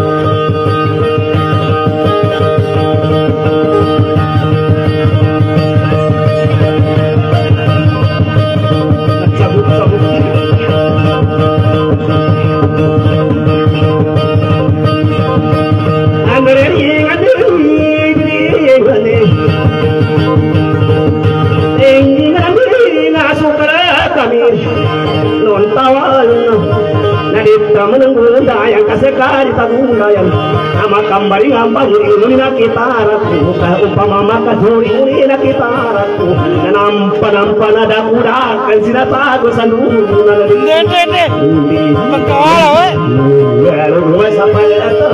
D: Menunggu dayang kasekali tagunayan nama kambari ngambang ini nak kita raku umpama maka juri ini nak kita raku nampa nampa nada kuda kan sila tago sandu
C: Den den den. Pagkawala we.
D: Lalu rumah sampai datang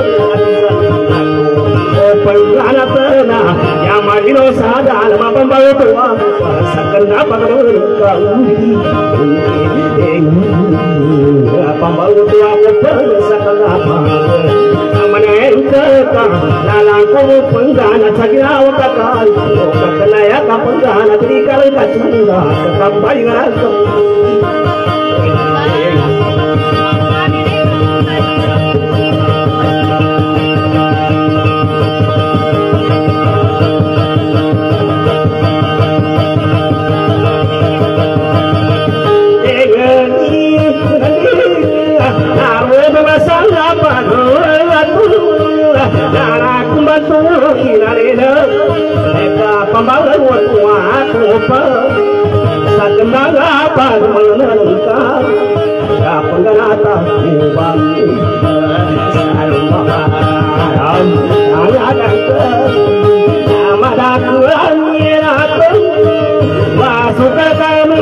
D: penggana tena yang marino sada nama pembawa tua sakar apa kau pembawa tua sakar apa amane engkau lalang kau penggana sakira wakal kakalaya kau penggana terikat kacunda kembali ngerasa pembangunan kuat apa sakendang apa menenangkan ya pengganata ubang salam ada ke amada kurang aku masuk ke kami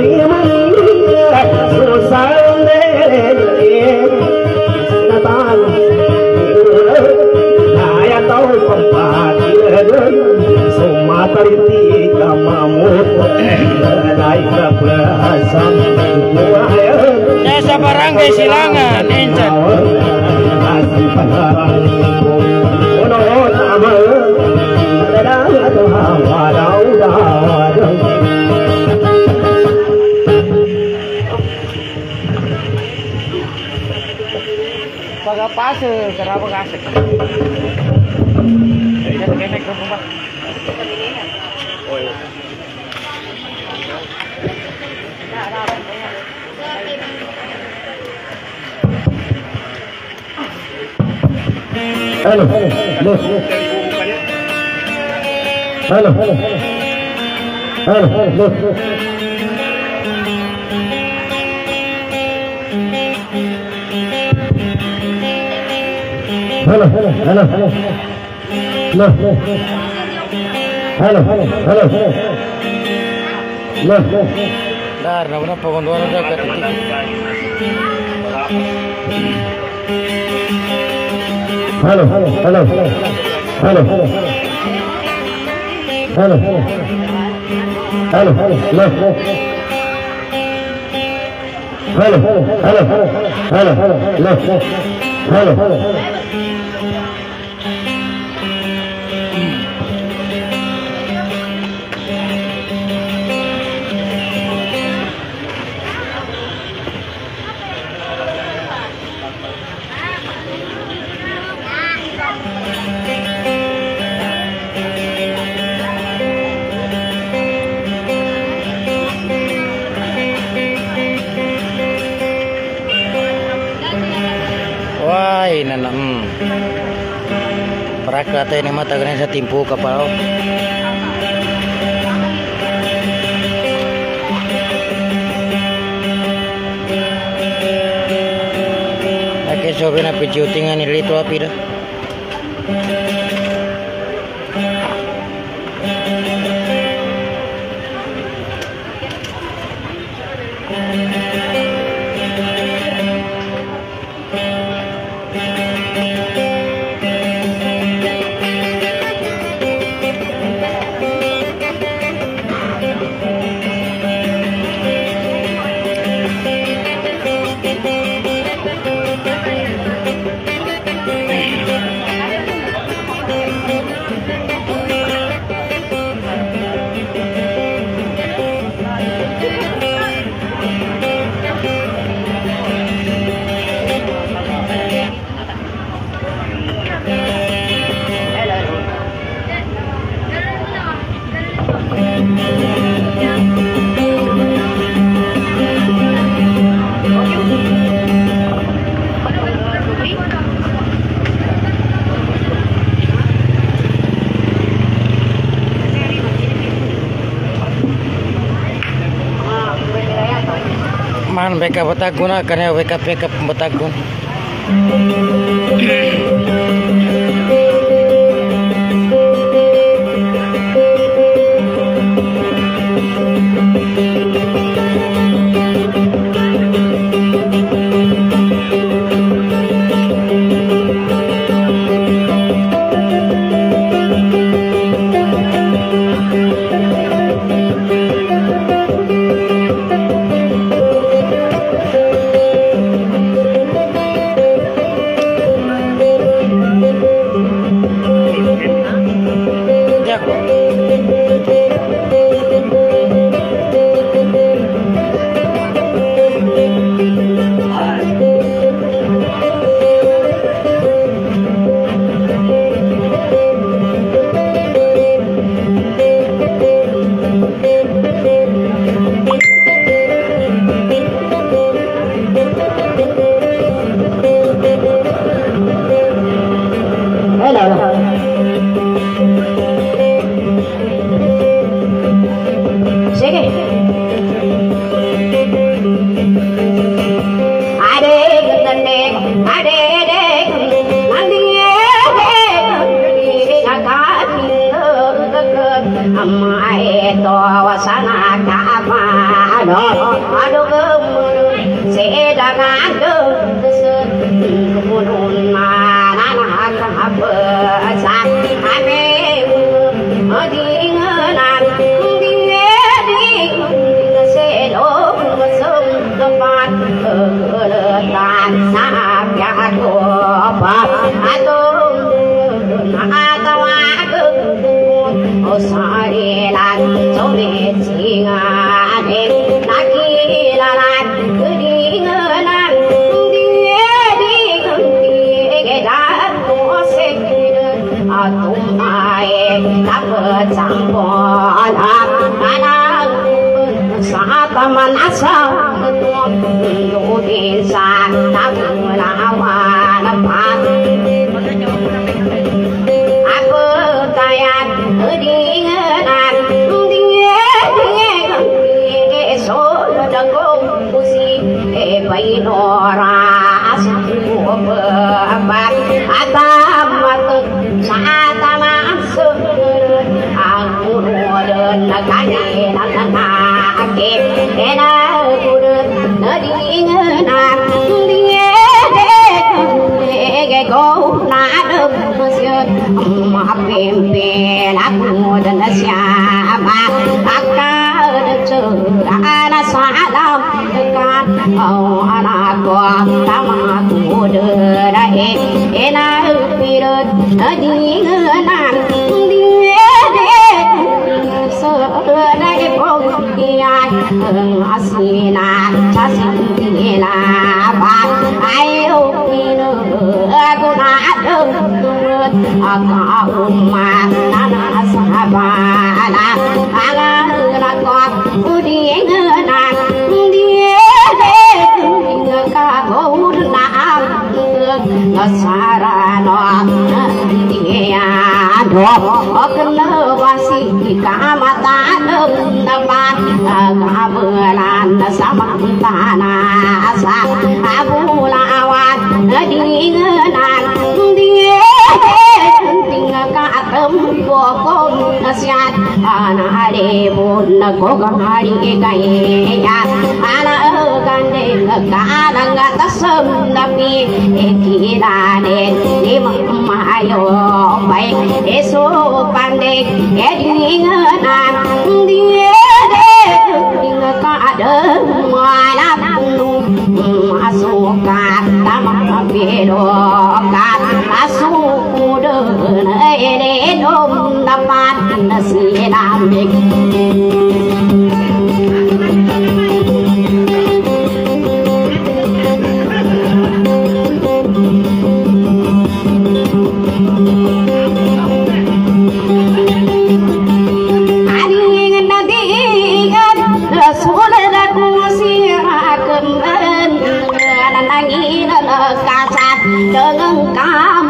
D: susah deh natang saya tahu tempat Sumatariti kamamu naik ke perasaan
C: Desa barangay silangan encan.
D: Asal pangarang ono nama dadang atau wadau wadau
C: Pagapase kenapa kasih? Jadi kenek ke rumah.
D: Halo, halo, halo, halo, halo, halo, halo, halo, halo, halo, no, halo, halo, halo, no,
C: Dar, na una pagonduan udah ke titik.
D: halo, halo, halo, halo, halo, halo, halo, halo, halo, no, halo, halo, halo, halo, halo, no, halo, halo.
C: Wah, ini nam. Prakata ini mata kena sa timpu kapal. Oke, sobe na pijutingan ini itu api dah. man beka Batagun karena beka beka Batagun.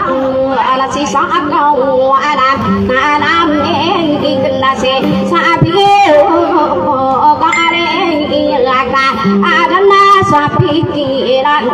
B: Sa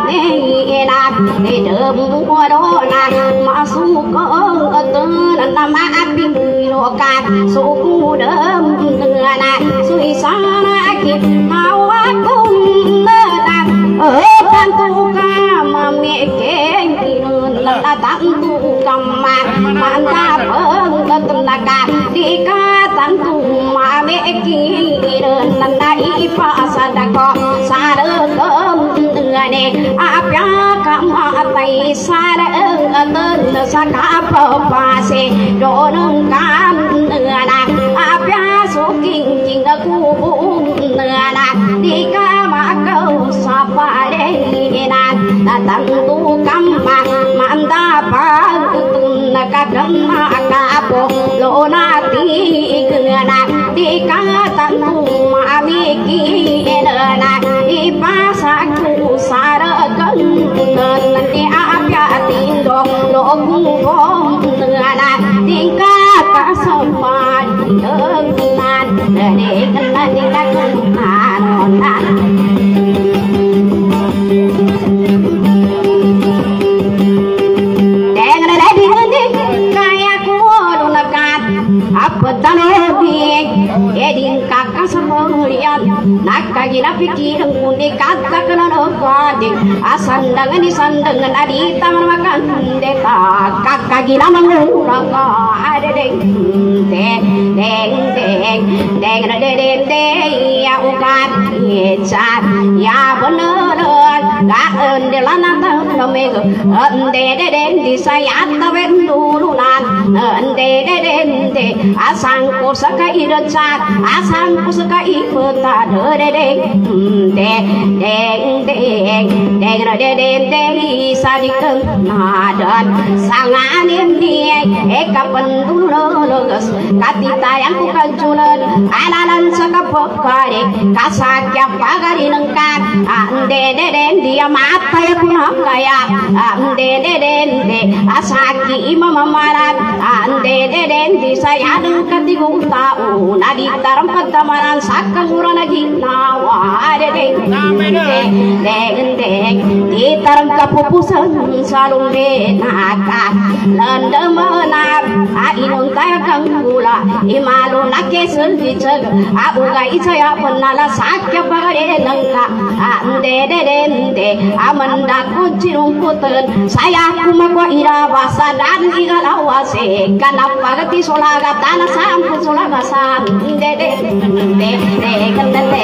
B: enak di demu dona masuk ke tenan nama api lokat suku dem dengan suisana ki mau aku menang eh tantu kami kengin lata tantu kamar mantap tenaga dikatan tu mami kengin nanda ipa sadako sadem ngane apya kamatai sadem saka papase donung kam ngana apya suking king aku ngana dikamakau sapare nan datang tu kamma mantapa tunaka kamma kapo lona ti ngana dikatan tu mami kinana ipasaku sarakan nanti apya tindo lo kungkong ngana dikaka sopan dengan dengan dengan anonan edin kakak semurian nak kagina pikiran kundi kata kena nopadi asandangan di sandangan adi taman makan deta kakak gina mengurang ada deng deng deng deng deng deng deng ya ukat yecat ya bener gak endelan atau nomego ende deng di saya tawen dulunan ende deng deng asangku sakai recat asangku sakai peta deng deng deng deng deng deng deng sadikan nadan sanganin dia eka pendulu logas katita yang bukan culen alalan sakapokare kasakya pagari nengkan ande deng dia mata ya punah kaya ande deng deng asaki imam marat ande deng di saya dekat tahu nadi taram ketamaran sakang urana ginawa ada deng deng deng deng di taram kapupusan salung benaka landa menap ainun tayo kang gula imalo na kesel di ceg aku gai saya penala sakya bagare nangka ande de de amanda kucirung puten saya kumakwa ira basa dan igalawase kanap pagati solaga tanah sampu solaga sam de de de de kende de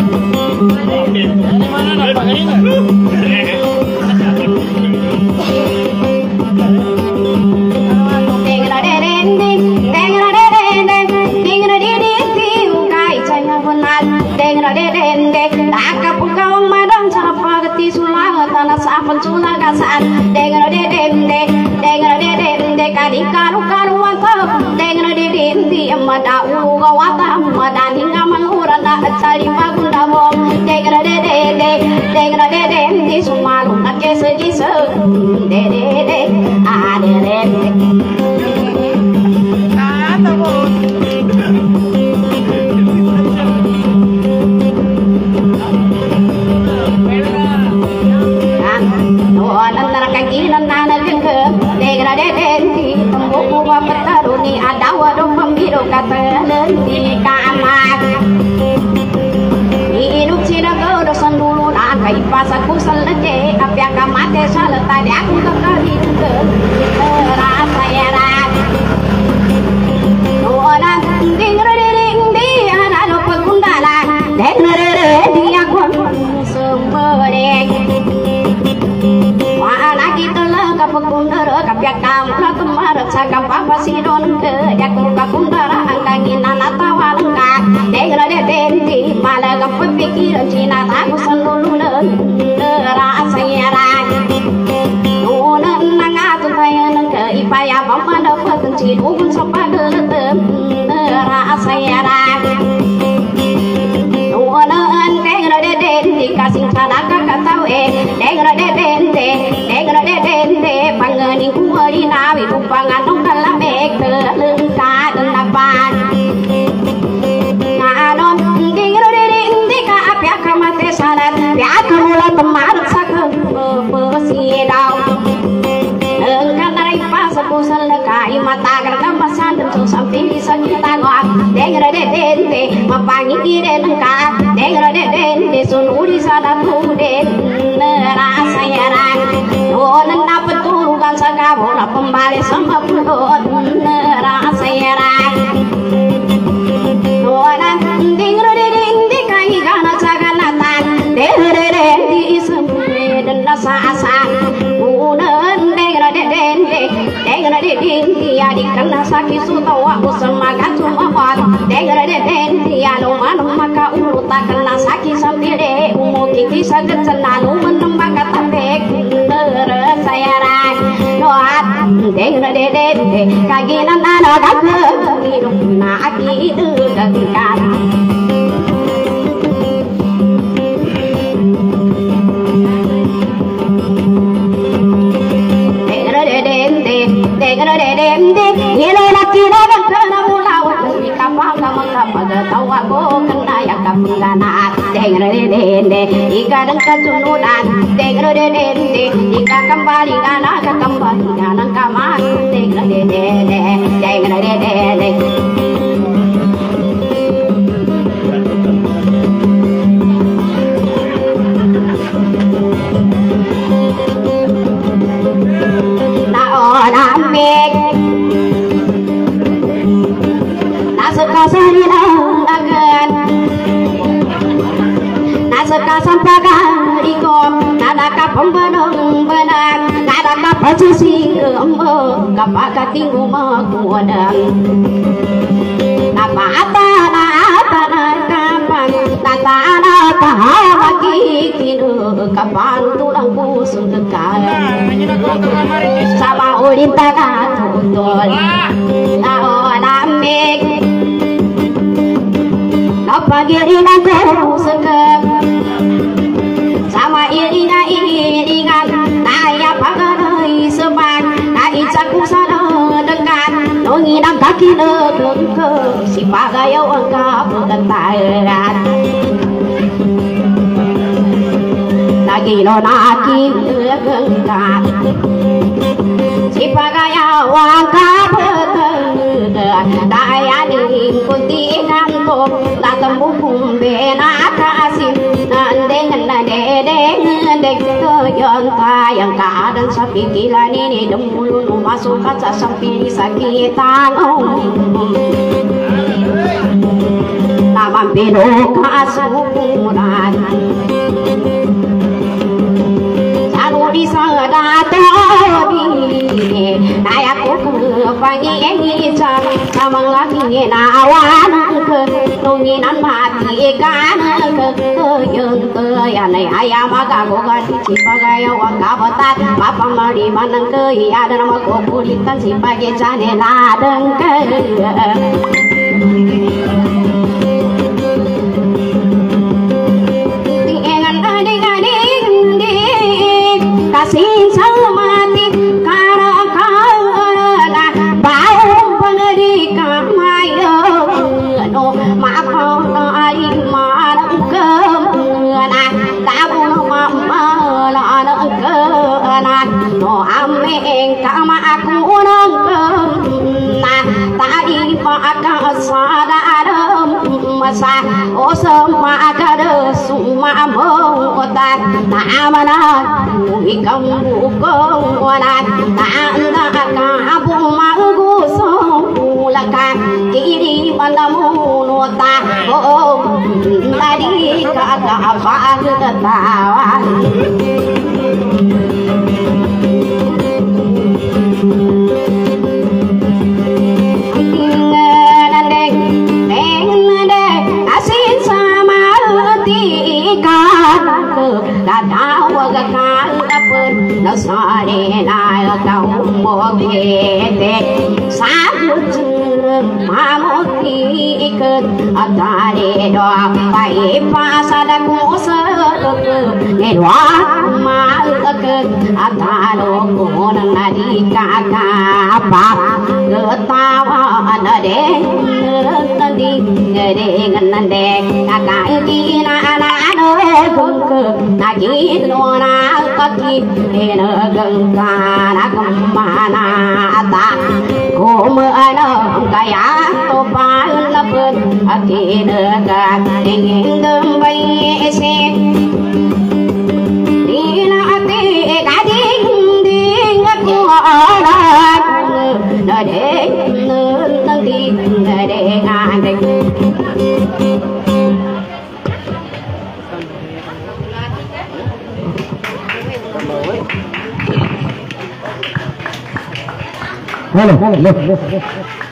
B: Sulagasaan dengan dende dengan dende kali karu karuan kau dengan dende amada uga wata amada ninga mangurana cari magunda mo dengan dende dengan dende sumalu nak kesegi se dende ada dende ada warung pembiru kata nanti kamar hidup sila kau sendulu nak kai pasaku selesai apa yang mati salah tadi aku kekali ke rasa ya rat orang ding ding dia ada pegundala deng dia kon sembareng mana kita lah kapagundara kapya kamu lah temar sakam papa si don ke ya ku sampai sakita gua dengar de de mapangi kire nangka dengar de de sunuri sada tu de rasa yara onan dapat turukan sakabu na pembali sama pulot rasa yara onan dengar de de kai gana saganatan dengar de de sampai dan rasa asa onan dengar de de dengar de de ya di kana sakit sutawa usama cuma buat dengar de de ya no manu maka uruta kana sakit sampai de umu kiki sakit selalu menembak kata bek saya rai doat dengar de de kaginan ada kake hidup na aki itu kekan dengar de de dengar de de ini laki dagang kena mulau kapal kamu kapal tahu aku kena ya kamu kena dengar de de ika dengka sunudan dengar de de ika kembali kana kembali kana kamar dengar de de dengar de de na orang mek kasari langan nasaka sampaga ikom nadaka pembenong benang nadaka pacisi gembo kapaka tinggu makuadang napa ata na ata na kapang tata na tahawaki kinu kapang tulang kusung tekal sama ulin taka tutol na onamek pagi ina kau sekep sama irina iringan naya pagai sebang nai caku sana dekat nongi nam kaki negeng ke si pagai angka pengentaran lagi nonaki negengkan si pagai angka pengentaran daya diikuti kantor temu bena kasih dengan dedeng dek yang yang keadaan sapi gila ini demulu masuk kaca sampai sakitan nama beno kasuran selalu disadari nayaku ke pagi ini sama lagi nawan ke nunginan mati kan ke yang ke yang ayam agak bukan sebagai warga batat apa mari mana ke ada nama kulitan sebagai jane ladeng ke dengan adik-adik kasih semati karena karena bau pendidikan mayo no maaf dari mana kemana tahu mama lah kemana no ameng kama aku nang nah tadi maka sadar masa oh semua kada semua mau tak mana ikam bukan wana tak kabu magu solaka kiri malamu nota oh tadi kata apa ketawa Nasari na kau mogete sabut mamuti ikat atare do pai pasada kusat nedwa malak ataro konan nadi kakapa ketawa nade nadi ngade nganande kakai kina anano kungke nagi nona kaki ena gengkana kemana ta ôm nó kaya to ba nó bơn ati nơ cả tình đơm bay xe đi na ati cả đi đi ngắt của nó nó để nó nó đi nó để ngàn đây
A: Hello, hello, look, look, look.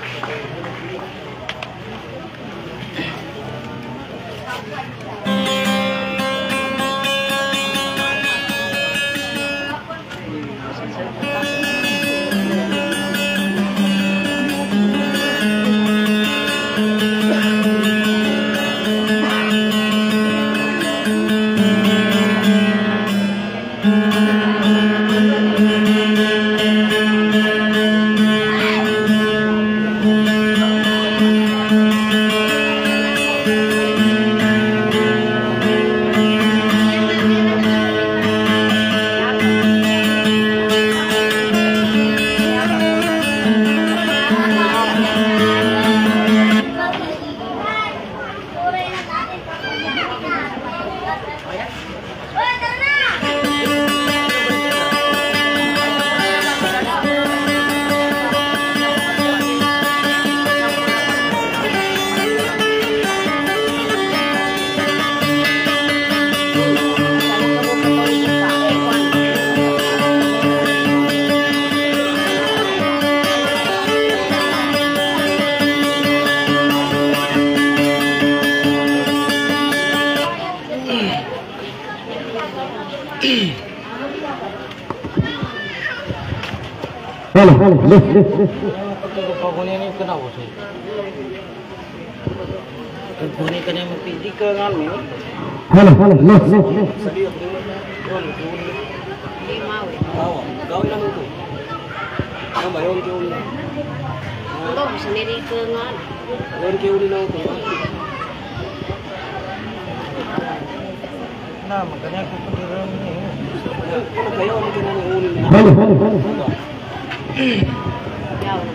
A: Hello, hello, look, look, look.
C: Pagkunin ini kenapa sih? Pagkunin kan yang mesti ke kan ni.
A: Hello, hello, look, look, look.
D: Tahu, kau yang itu. Kau bayar orang kau ni.
B: Belum sendiri ke ngan.
D: Orang kau ni nak tu.
C: Nah, makanya aku pendiram ni.
D: Kau bayar orang kau ni.
A: Hello, hello, hello.
B: Jauh.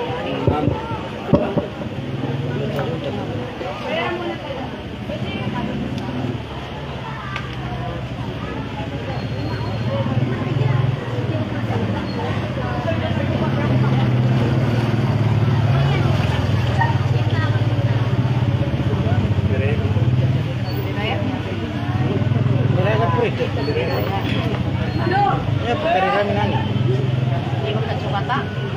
C: Ya, pendiram ni.
B: Ini bukan Jakarta.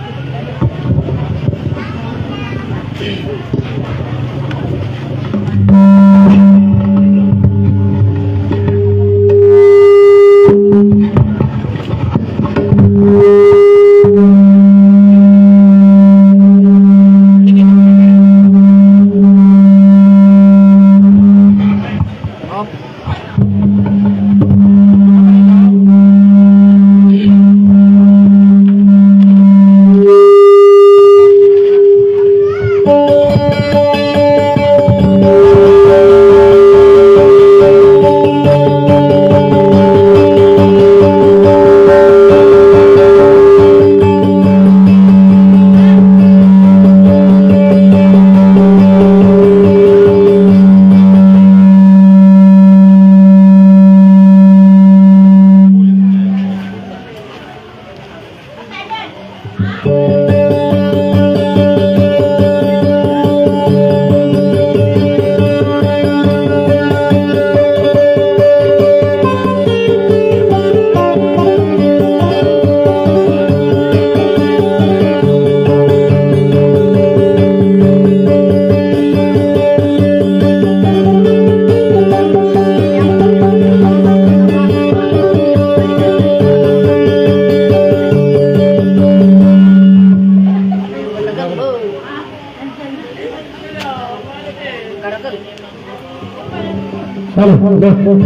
A: Hello, hello, look, look.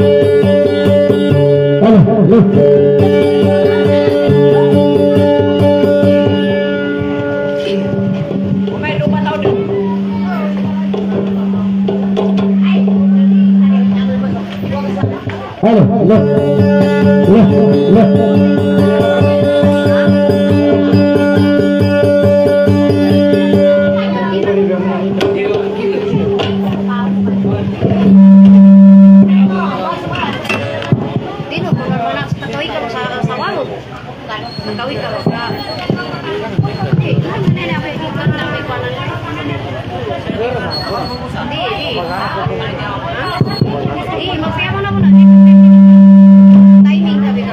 A: Hello, hello, look. Hello, look, look, look.
B: Ih, maksudnya mana mana timing tapi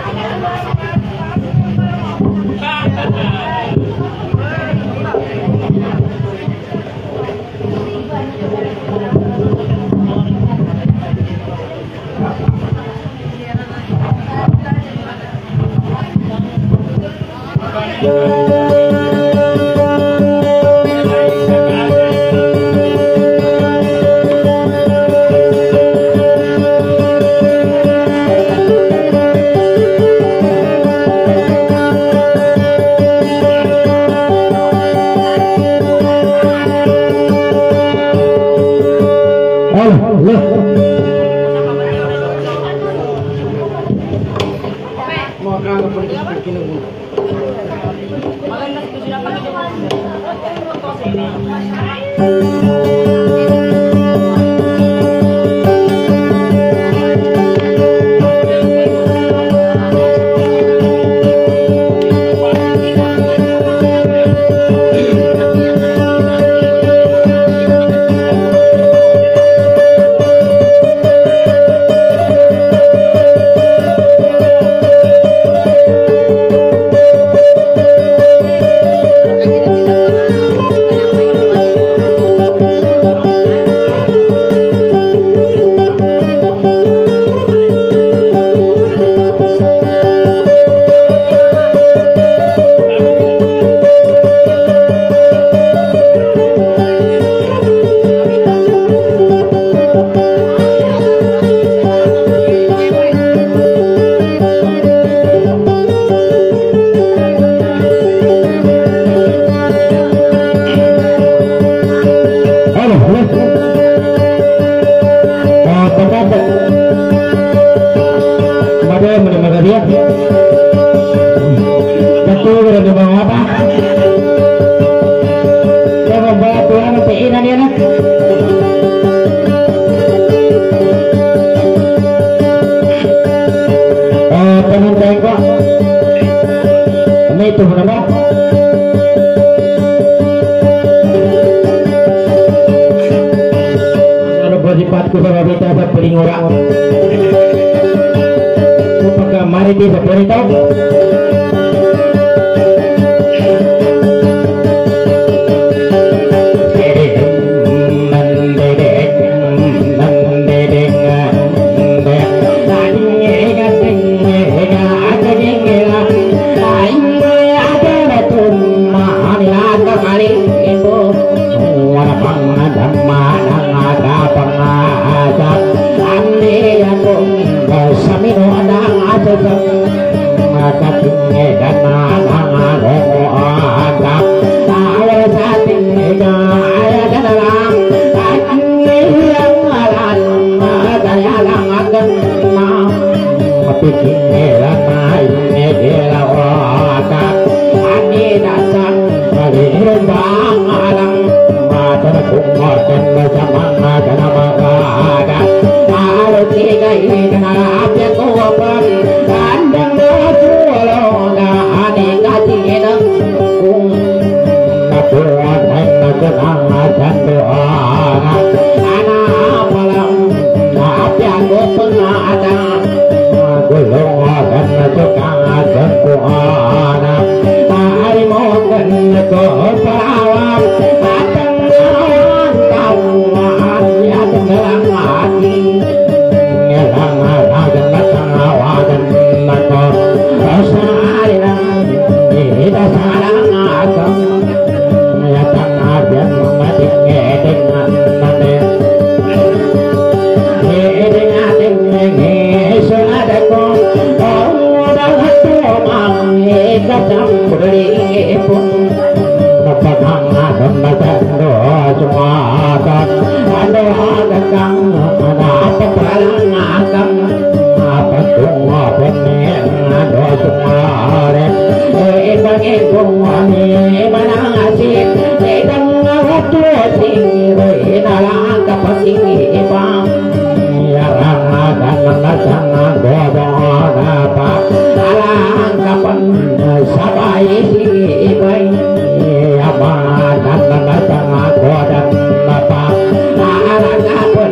A: Apa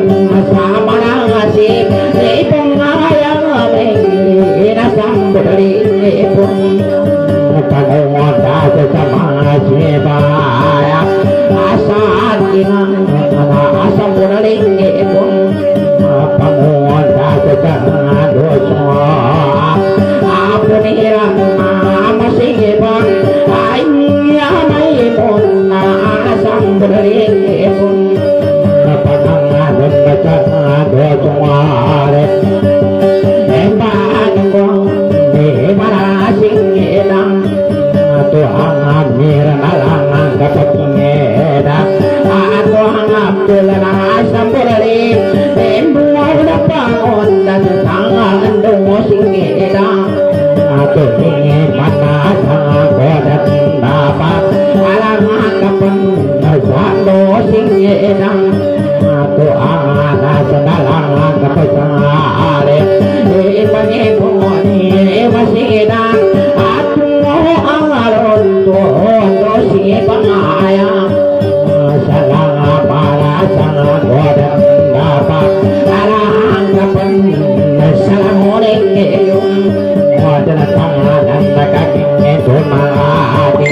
A: singedan aku ana sedalang kapesale e pangeponi masidan aku angaron to to si pangaya salang para salang godam dapat alang kapan salamualaikum wadana tangan kaki itu malati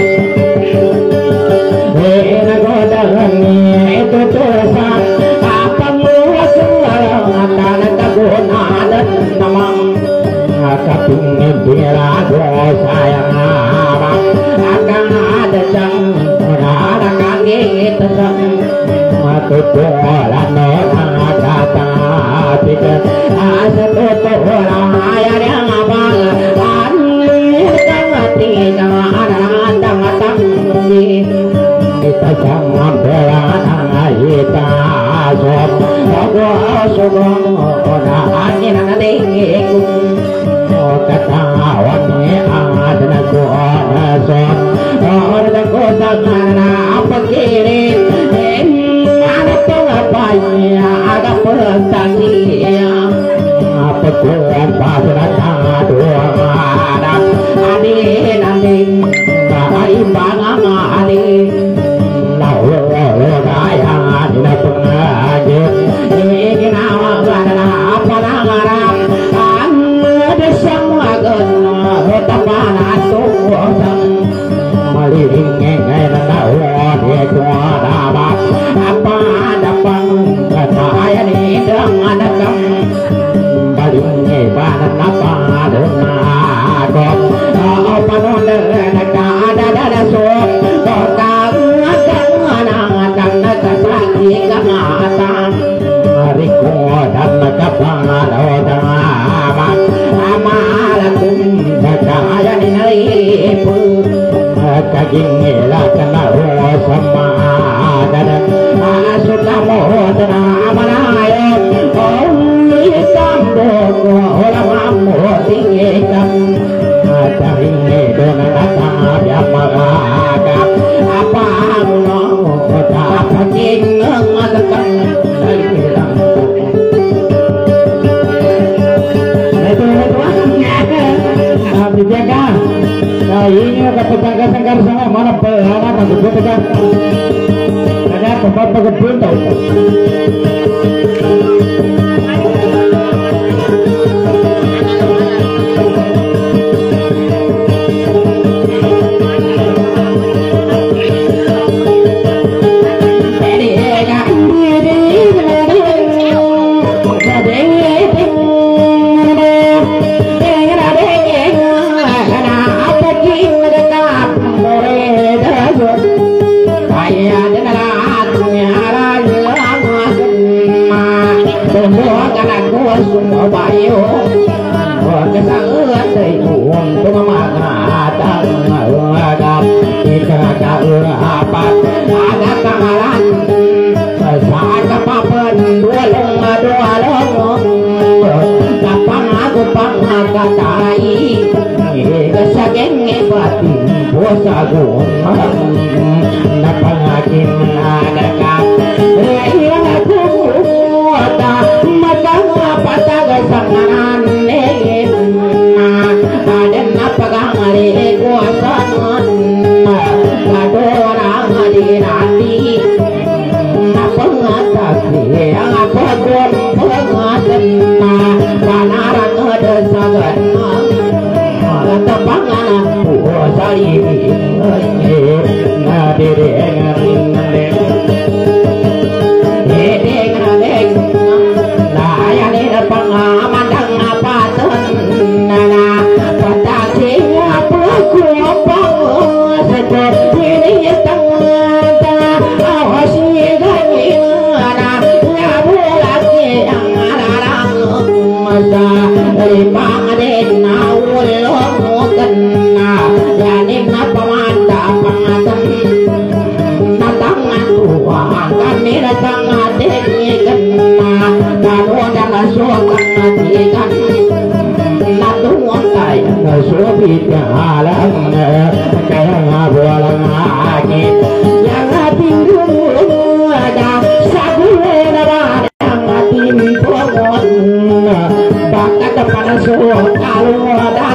A: ena godani itu tulisan apa muasal akan kaguna dan namang kaping bila sayang akan ada jang ada kaki tetap matu bola nona kata tidak asa tutu orang ayah yang apa ani tangati jangan ada matangi kita jangan berana kita sob sobo sobo orang ani nana dengiku kata wani ada kuana sob orang kota mana apa kiri ada pengapanya ada pertanian apa kuan pasrah dua ada adi nanti bahai bangang adi lau gaya dina pengaji ini nama badana apa nangara anu semua guna hotapana tuang maliring ngai nangau dia tua dapat apa dapat kata ayah ni dengan nakam baling badan apa dengan kau apa nonde nak ada ada so kota akan akan nak sakit kematan hari kau dan nak pangan orang amat amalakum kata ayah ni naipu kaging lah kena sama ada sudah mau tenang amanah oh hitam doko orang mau tinggikan cari dona datang dia meraga apa mau kota kaging ngadakan dari bilang itu itu abdi jaga ini ada petangga-tangga sama mana pelana masuk ke pegang ada tempat berkebun tahu semua bayu kesangan dari uang cuma mata agak kita kau apa ada kamaran saat kapan dua loma dua lom kapan aku pangkat katai kesageng batin puasa gung napangakin agak raya aku maka pataga sanganan negena ada napagang ari kuasan kado orang di nanti napangatasi yang apa gom pengasen panarang ada sagan tapangan puasa ini nadire ngadeng pengamandang apa tenana patasinya pelaku apa seperti ini tengah awasi gana nyabu lagi yang larang masa lima dena ulo kena yani ngapa mata pangatan natangan tuan kami datang adiknya kena kalau dalam suatu matikan natungan kaya nasubi alam kaya ngabualang lagi yang tinggal kaludan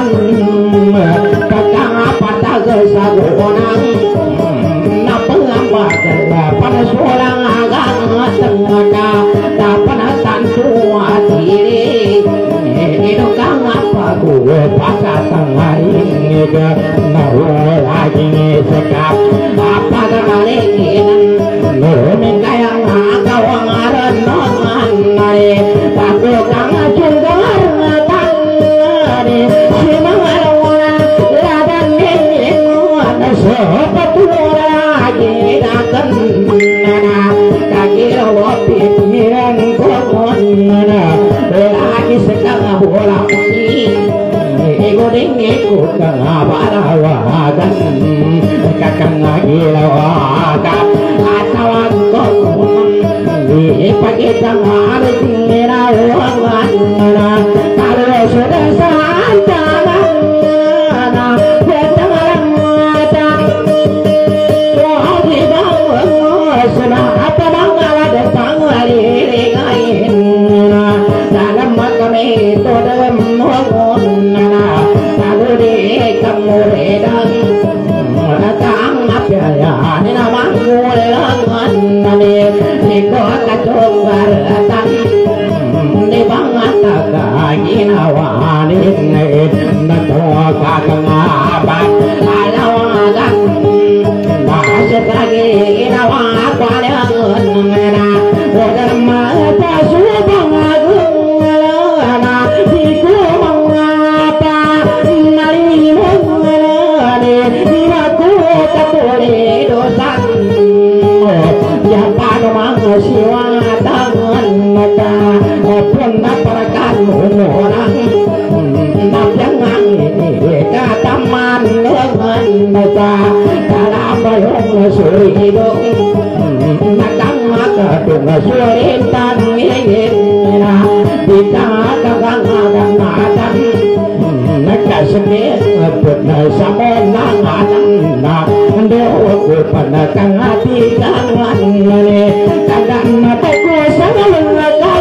A: kakang apa taga sagonang napang pada sulang agang tengah dapat tantu atiri itu kang apa gue pakai tengah ini ke nawa lagi sekap apa kalian nome kaya ngakau ngaran nongan nari aku kang acung ngaran nari si mangarwana ladan ini ada sepatu lagi dakan nana kaki lopi pengiran kokon nana lagi sekang bola putih ego dengeku kang abarawagan kakang agilawagan atawan kokon di pagi tengah tingirawagan nana kalau sudah santaran nana betang mata wah di bawah sudah apa bangala datang lari ngain dalam makam itu dalam mohon nana lalu di kamu redang datang apa ya ini nama ngulangan nani di kota Jogbaratan di bangata kaginawan ini nato kakang abad alawagan masuk lagi ginawa padangan nana wajar mata subang agung lana diku mengapa nalimung lana diraku katole dosan ya padu mangsiwa tangan mata pernah parakan orang napyangang ini kataman lengan mata dalam bayong suridong nakang makadung surintan ingin kita kakang kakang matang nakasemit pernah sama nangan na dewa pernah kang hati tangan ini kadang mata ku sangat lekang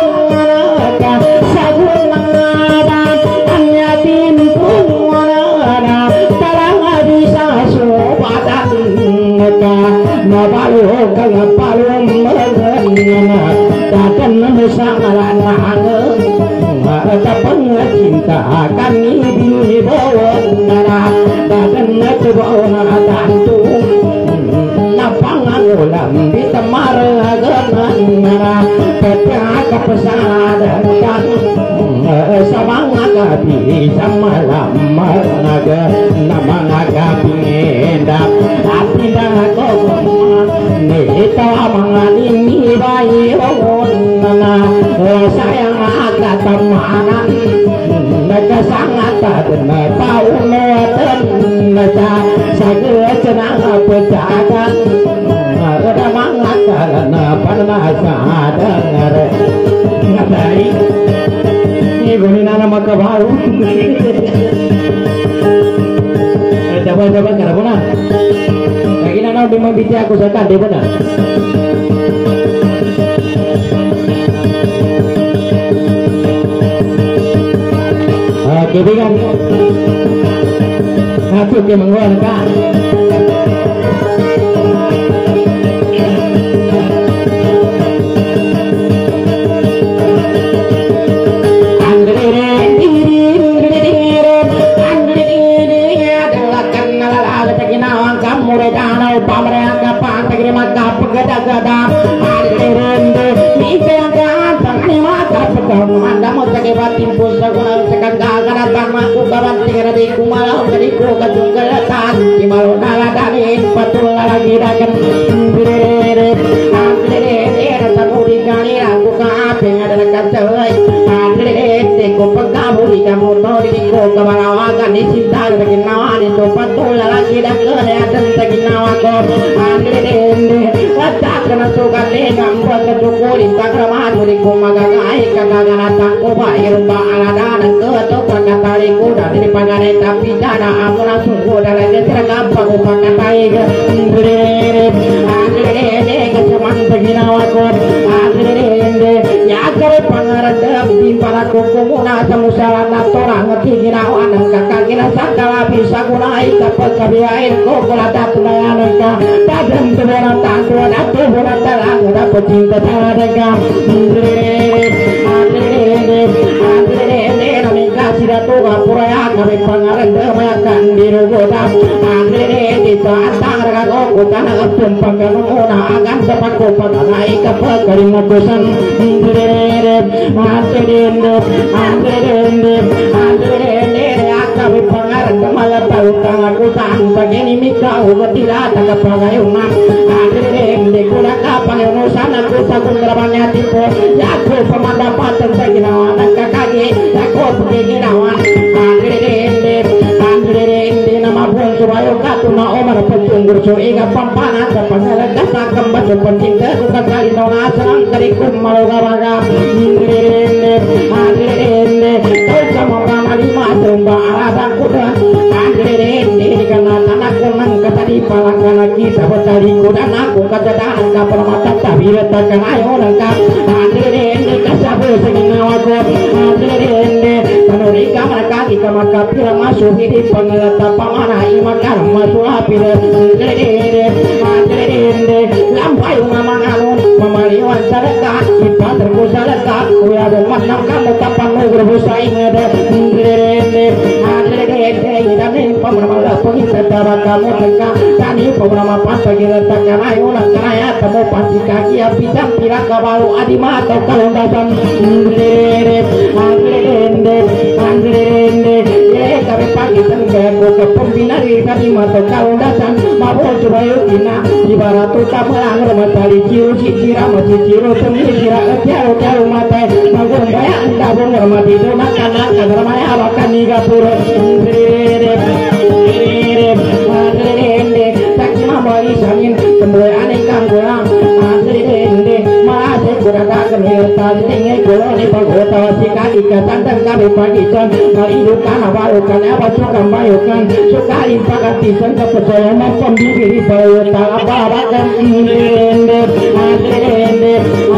A: sagun mengadan hanya timpun warna talang bisa sobatan maka nabalu kang palung mengenana takkan mesangalan mahang kapan cinta kami di bawah nana takkan ngebawa tantu napangan ulam di temar genan nana pecah kepesadan semangat api samalam naga nama naga pindap api dah kau nita mangani bayi nana sayang agak temanan naga sangat terna tahu noten naga saya senang pecahan ada mangat karena pernah sadar ngatai ini guna nama kebaru coba-coba karena benar lagi nana di mabiti aku sekan di benar oke dengan aku ke mengeluarkan asa musalana tora ngeti ginawan kakak gina sakala bisa gunai kapal kabiain kokola tatulayan ka tadam tebera tandu datu bora talang dapat cinta tanadega Sidatu kapuraya kami pangaran demayakan di rugodam andre di taatang raga kutana kapun pangganuna akan dapat kopanai kapal karing ngosan andre andre andre andre kami pangaran demaya tahu tangan kutan bagini mika ugatila taka pagayungan andre di kuda kapal urusan aku sakun gerabanya tipu yaku pemandapatan saginawan kakagi yaku begini nawan andre andre nama pun subayo katuna omar pencunggur so ingat pampana kapangala kata kembat pencinta bukan kali nona serang karikum malogawaga andre andre kau sama ramali matrumba alasan kuda andre karena tanah kunang kata di palangkana kita betari kuda aku kata dahan kapal mata tapi letakkan ayo lengkap andre kasabu seginawaku andre Kanurika mereka di kamar kapil masuk di pengelata pamanah imakar masuk api dede dede lampai mama ngalun memaliwan sadaqah kita terkusa lekat kuya domat nam kamu kapan mau berbusa ingat dede dede dan ini pemerintah pengingat kamu tengah dan ini pemerintah pagi letakkan ayo nakaya temu pasti kaki api jam tidak kabalu adima atau kalau datang dede dede Andre ye kami pagi tenggelam ke pembina di kami mata kalau datang mau coba yuk kina ibarat tuta melang rumah tali ciru cicira masih ciru temui cira jauh jauh mata mau bayar anda pun rumah tidur makan makan rumah ya makan niga pura Andre Andre tak cuma bagi samin kembali aneh kanggulang Andre masih kurang akan hilang tinggal kalau ni pagoda jika ikatan dan kami pagi jam hidupan awalukan apa suka bayukan suka impakat tisan kepercayaan pembiri bayutan apa abakan ende ende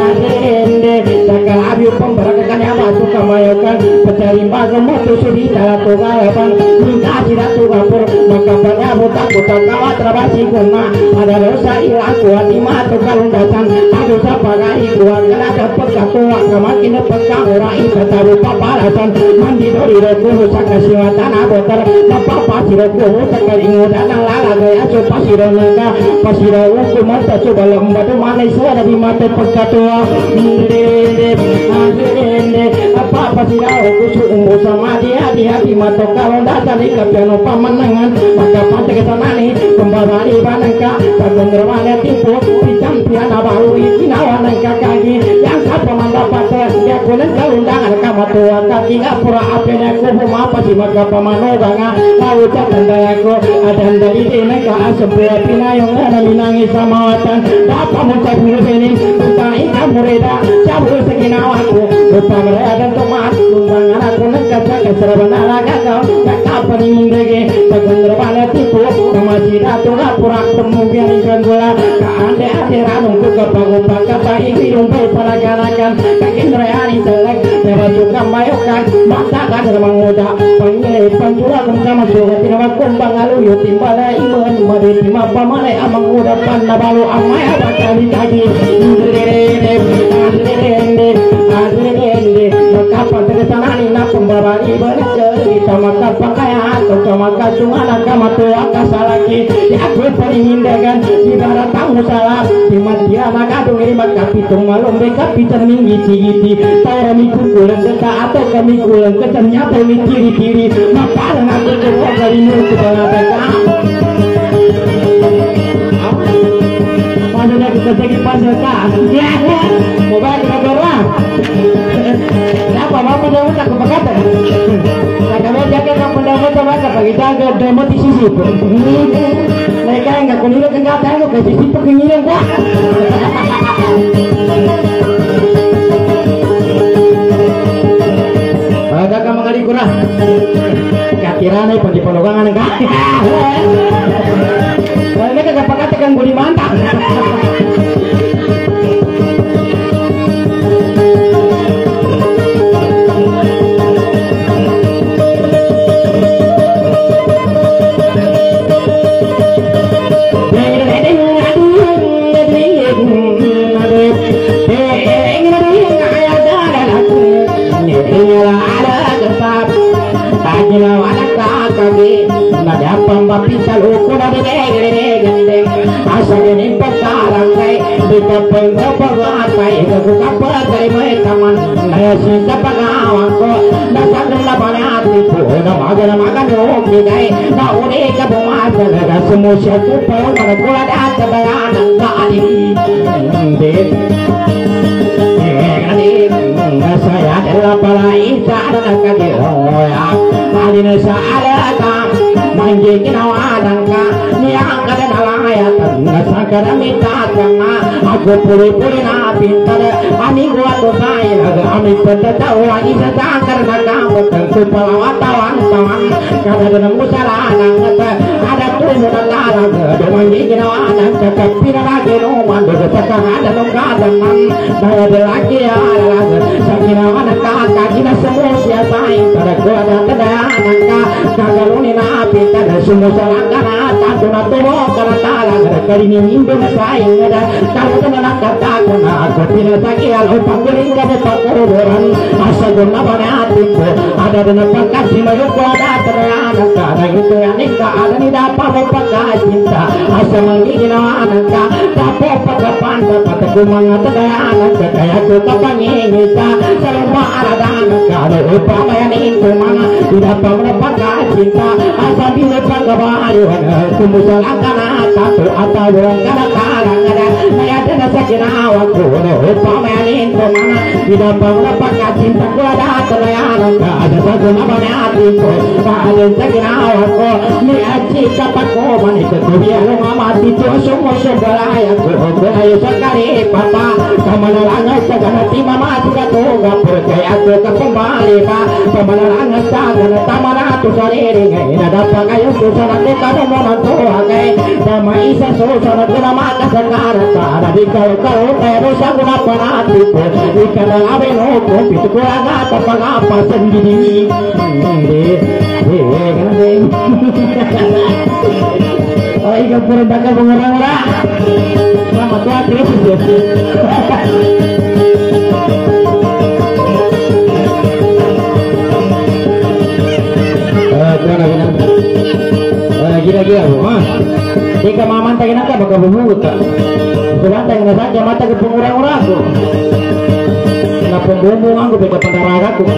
A: ende sakal abiu pemberakan apa suka bayukan pencari bagai motor sudi dalam tugalapan minta tidak tugapur maka pada buta buta kawat terabasi guna ada dosa ilah kuat lima atau kalung datang ada siapa kali kuat kena dapat katuak kemakin dapat kamera ikata rupa parasan mandi dori reku saka siwatan abotar bapak pasir reku saka ingudan lala gaya so pasir naga pasir uku mata coba lembatu manis ada di mata pekatua ndede ndede apa pasir uku suung sama dia di hati mata kalau datang di kapiano pamanangan maka pantai kesana nih kembali banangka kagung dermanya tipu picam piana baru ikinawan nangka kaki yang kapa mandapat ya kunen kalundangan kama tua kaki ngapura apenya ku apa sih maka pamanoga mau ucapan dayaku ada dari ini ka asempia pinayong ana minangi samawatan dapat muncak ini tentang ikan mureda cabul seginawaku lupa mereka dan teman lundangan aku nekasa keseraban alaga kau kakapa nindege segendera bala tipu masih datu ngapura kemudian ikan gula ka ande ande ranung ku kapagupa kapai hirumpai palaganakan kakindreani selek lewat juga bayokan matakan remang muda panggil panjula sama suka tidak kumbang alu timbala iman mari timah pamale amang muda panna balu amai apa kali tadi ndere ndere ndere maka pantesanani na pembawa ibarat kita maka pakaian atau maka sungan kama tua kasalaki ya aku peringindakan ibarat tamu salah dimatian akadung ini maka pitung malum mereka pitung minggi giti tahu miku kulang kata atau kami kulang kata nyata mi tiri-tiri maka dengan keluar dari mulut kebanyakan padahal kita jadi pasal kan ya mau balik ke bawah apa apa demo tak kepakatan tak kami jaga kamu demo sama apa kita agak demo di sisi mereka enggak kuliah enggak tahu ke sisi pengiring gua ada kamu kali kurang kira-kira nih pagi pelukangan enggak ini kagak pakai tekan budi mantap bisa luku dari deg-deg asal ini pekaran kay di kapal kapal kay kebuka dari mereka man saya cinta pengawang ko dasar laban hati pun makan makan rugi kay na uli ka bumasa na semusya kupal managula data bayanan kali saya adalah pelaisa dan kagiroya adina sa'alata manjikin awadangka niang kada nalayatan nasakara mitatanga aku puri-puri na pintar ani gua to saya ami pentatawa isa takar nakamatan supalawatawan-tawan kada dan musaranang ada tuh natalang manjikin awadangka kapira lagi no mando sakara dan kadangan saya lagi ya sakina anak kakak kita semua siapa yang pada gua dan tada anak kagaluni na pintar semua salangkana tantu na tumo kana talang kali ini indo na sayang ada kalau tu nak kata kuna aku tidak sakit kalau panggiling kamu pakuran asal guna pada hatiku ada dengan pangkasi mayuku ada tada anak kakak itu yang nikah ada ni dapat pakai cinta asal mengingin anak dapat pakai pantai pataku mengata anak kakak aku kapangin kita selama ada anak kalau upama yang itu mana tidak pernah pakai cinta asal bila pakai baharuan kumusalangkan atau atau orang kana karang ada saya ada sakit awakku upama yang itu mana tidak pernah pakai cinta ku ada terlayanan ada satu nama hatiku ada sakit awakku ni aji kapakku manis kubiar mati tu semua sebalayaku belayu sekali papa kamanalangan segala timah mati katoga percaya aku ke kembali pak kamanalangan segala tamana tu sariring ina dapat kayu tu sangat kamu memantu agai sama isa so sangat guna maka sekarang ada di kau-kau terus aku dapat hatiku di kana abeno pitu kurang apa apa sendiri oh iya pura bakal mengurang-urang selamat tua terus gila-gila bu ah jika maman tagin ka baka bumugot ka sulan tagin na saja mata ke pengurang-urang ko na pembumbungan ko baka pandaraga ko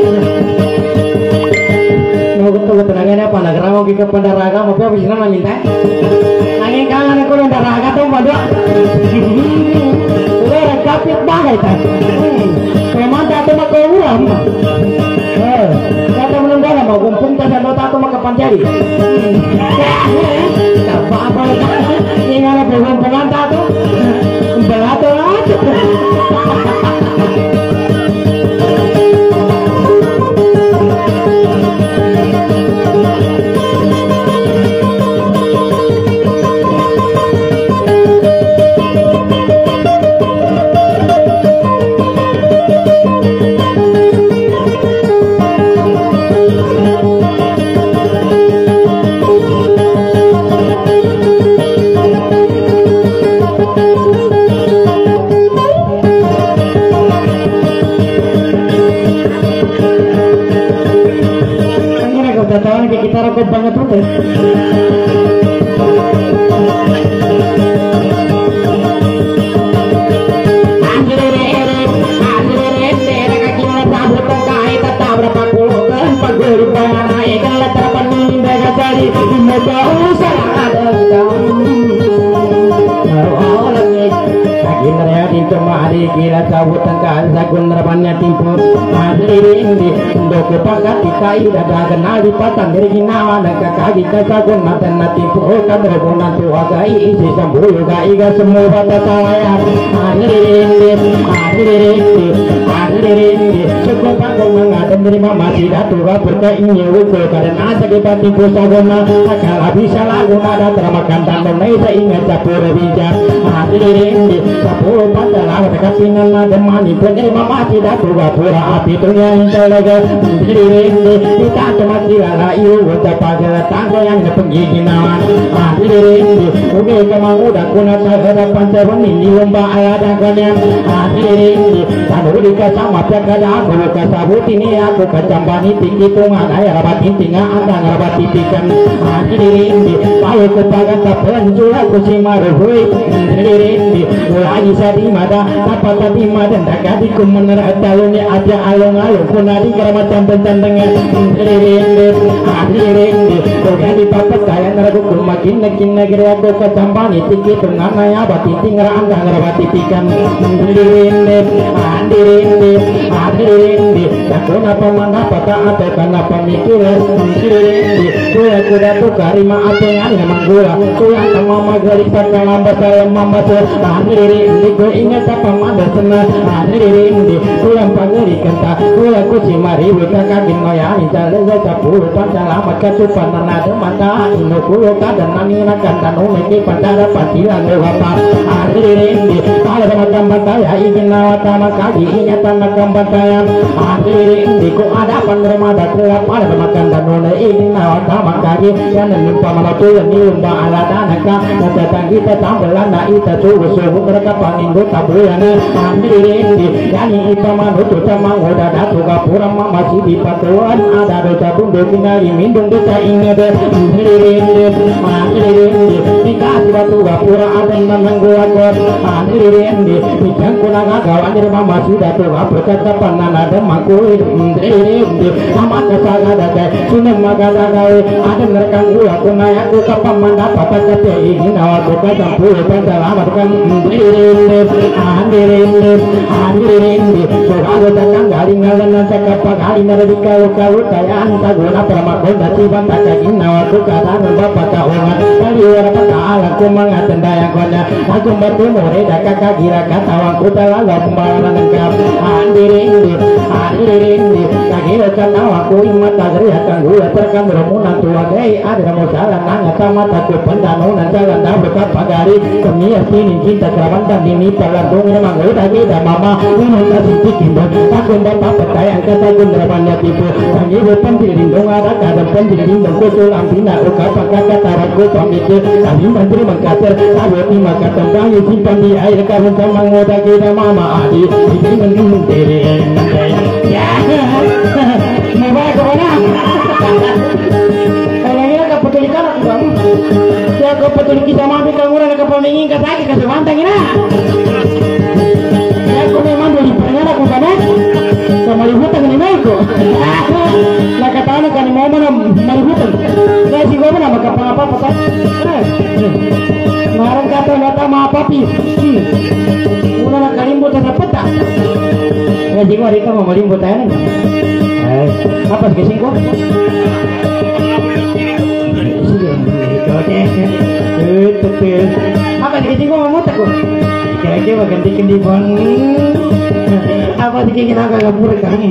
A: nugot-nugot tenaganya apa nagramo kika pandaraga mo pa bisna maminta nanging kangen ko ng daraga to mado udah kapit bagay ta pemanta to makuuram kata menenggara mau kumpung tas dan nota atau makapanjari apa-apa ini ada belum pengantar tuh belato aja kita rakot banget tuh kemari kira cabutan kaza gunrapannya timpo hadirin di ndoko pakat kai dada kenal di patang dari ginawa dan kakak kasa gun matan timpo kadro bonan tu agai isi sambuyo gai ga semua bata saya hadirin di hadirin di hadirin di cukup aku mengadan dari mama tidak tua berkainya ukur karena sakit timpo sagona kalau bisa lagu nada termakan tandem nai seingat capur bijak hadirin di sepuluh pada lawan kapinan na demani pwede mama tidak tuga pura api tunya intelaga diri kita temati lala iu wata pagala tanggo yang penggiginawan ah diri oke kama udah kuna sagara pancawan ini lomba ayada kanya ah diri tanu dika sama pagada aku kasabuti ni aku campani tinggi tungan ayah rabat intinga anda ngarabat titikan dirindi ayo kepagat tapelan jula kusimaru hui dirindi mulai sadi mada apa tadi mada ndagadi kumener dalune aja alung-alung punadi keramat campur-campurnya dirindi dirindi kogani papat saya neragu kumakin nekin negeri aku ke campani tinggi tungan ayah bati tinggal anda ngarabat titikan dirindi dirindi dirindi aku napa mana pata atau karena pemikir dirindi kuya kuda tu karima apa yang memang gula kuya sama magari pakai lambat saya mama tuh dirindi ku ingat apa mana senang dirindi kuya pagari kenta kuya kuci mari buka kaki noyani jalan jalan puluh panjang lama ketupan nada mata ino kuya kadang nani nakan tanu meki pandara patilan lewapa dirindi kalau sama gambar saya ingin nawata makagi ingatan gambar saya dirindi ku ada penerima kelap ada makan dan nona ini nawata makagi yang lupa malatu yang lumba ala danaka datang kita tambelan na ita suhu suhu mereka paninggu tabuyan dirindi yani ita manutu sama udah datu kapura masih di patuan ada dosa bundu tinggali mindung dosa ingat dirindi dirindi dikasih batu kapura ada yang gua kuat dirindi dikang kuna ngagawan dari mama sudah tua berkata panan ada makui dirindi sama kesaga dada sunem magada gawe ada nerekang gula kuna aku kapam mendapat kata ingin awal buka campur pada lama bukan dirindi dirindi dirindi soal takang gali ngalan cakap pagali nari kau kau kaya anta guna pramakon dati banta kagin awal buka dan bapak kawangan kali orang kata alam kumangat daya konya aku bertemu reda kakak gira kata wangku talaga pembalan engkap dirindi dirindi kaki kata aku imat agri akan gula terkan bermunan tua gay ada musalan nanya sama takut pendanunan jalan dah bekat pagari kemia sini cinta kerawan dan ini pelantung memang udah kita mama minum kasih cikin aku bapak percaya kata gundramannya tipu kaki bukan dirindung ada kadang pun dirindung kutul ampina uka pakai kata ragu pamikir kami menteri mengkater tahu lima kata bayi simpan di air karun sama ngoda kita mama adi ini mendung diri ya mau kemana kayaknya gak peduli kan aku bang ya kau peduli kita mampu kamu orang ke pemingin kata lagi kasih mantang ini ya aku memang dari perengan aku sama sama lihutan ini aku lah kata anak kan mau mana malihutan saya sih gua mana maka apa-apa kan marang kata mata ma papi una na kalimbo ta peta ya jingo hari ka malimbo ta yan eh apa sih singko apa sih singko mau ta ko kaya-kaya maganti kendi bon apa sih kita kagak pura kan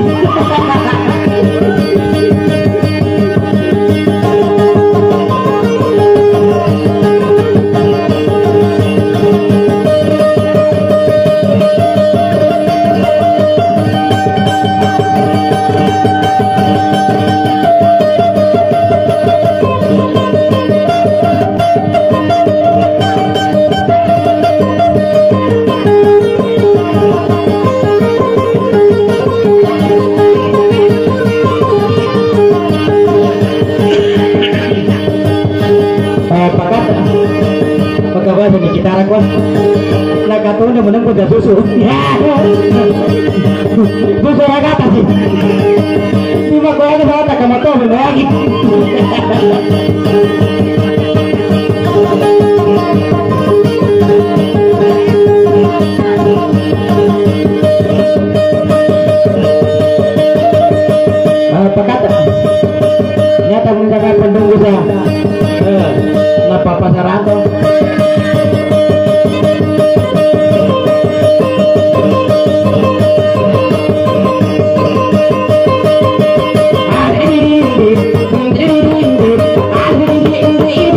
A: Nakatunda mo nang pagkasuso. Gusto ka kata si. Di ba ko ano ba takamato mo lagi. Pakata. Nyata mo jaga pendunggu sa. Napapasarato. Ini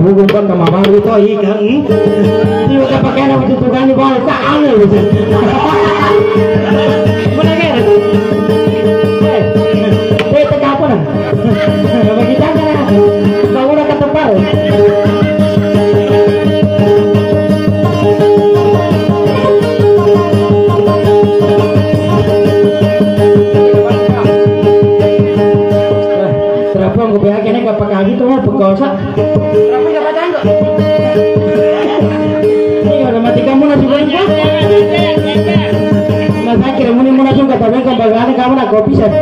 A: hukum kan sama baru itu ikan. Ini udah pakai nama tutupan di bawah tak ada bisa. Mana kira? Eh, tegak apa dah? Bagi tanda, kau udah ketempar. Gue bilang kayaknya gak pakai gitu mah pegosa. Tapi gak pacaran kok. Ini udah mati kamu nasi goreng kok. Mas akhirnya muni muna suka tapi kembali kamu nak kopi sih.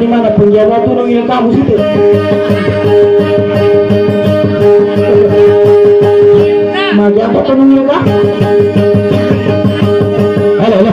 A: mana penjaga turun yang kamu situ. Magi apa turun yang kamu? Halo, halo.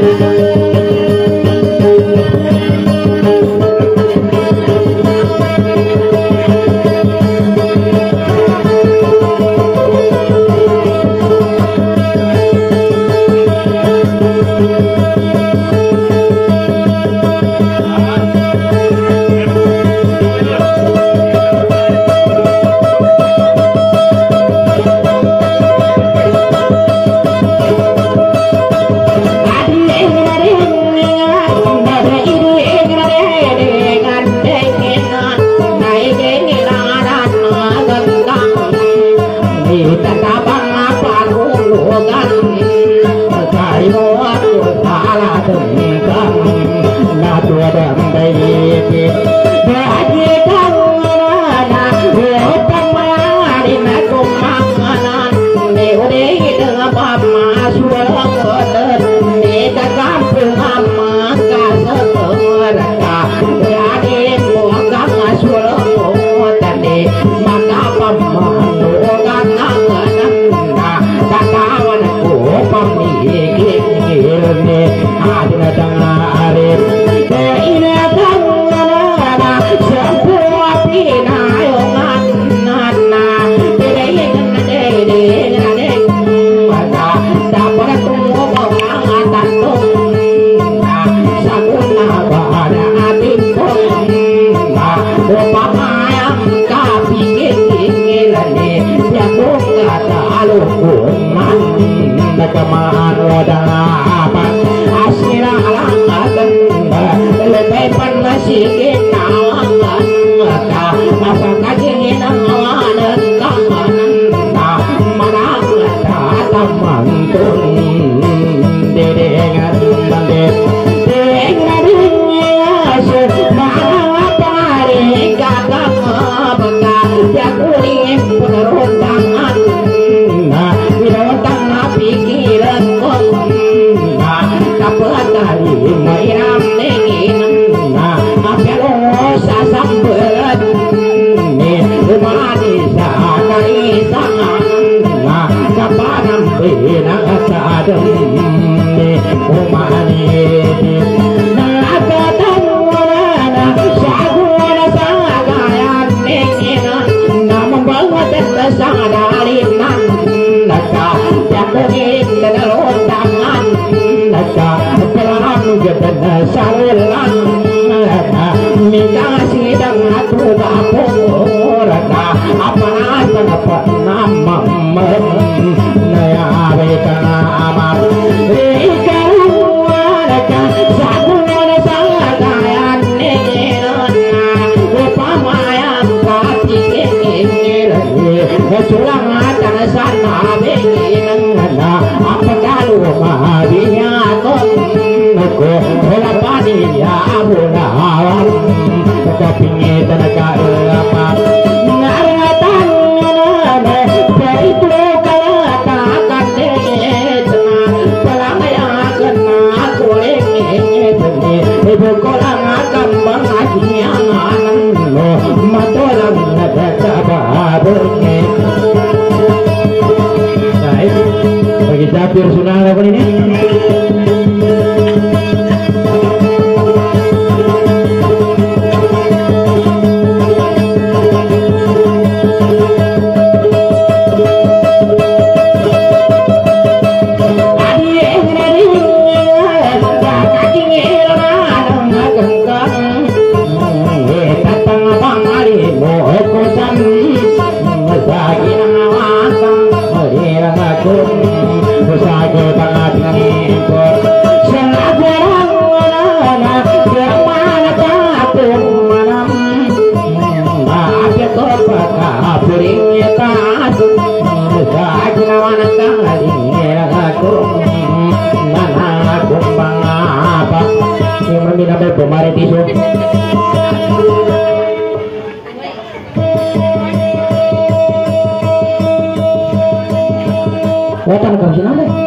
C: Wetan kau sini apa?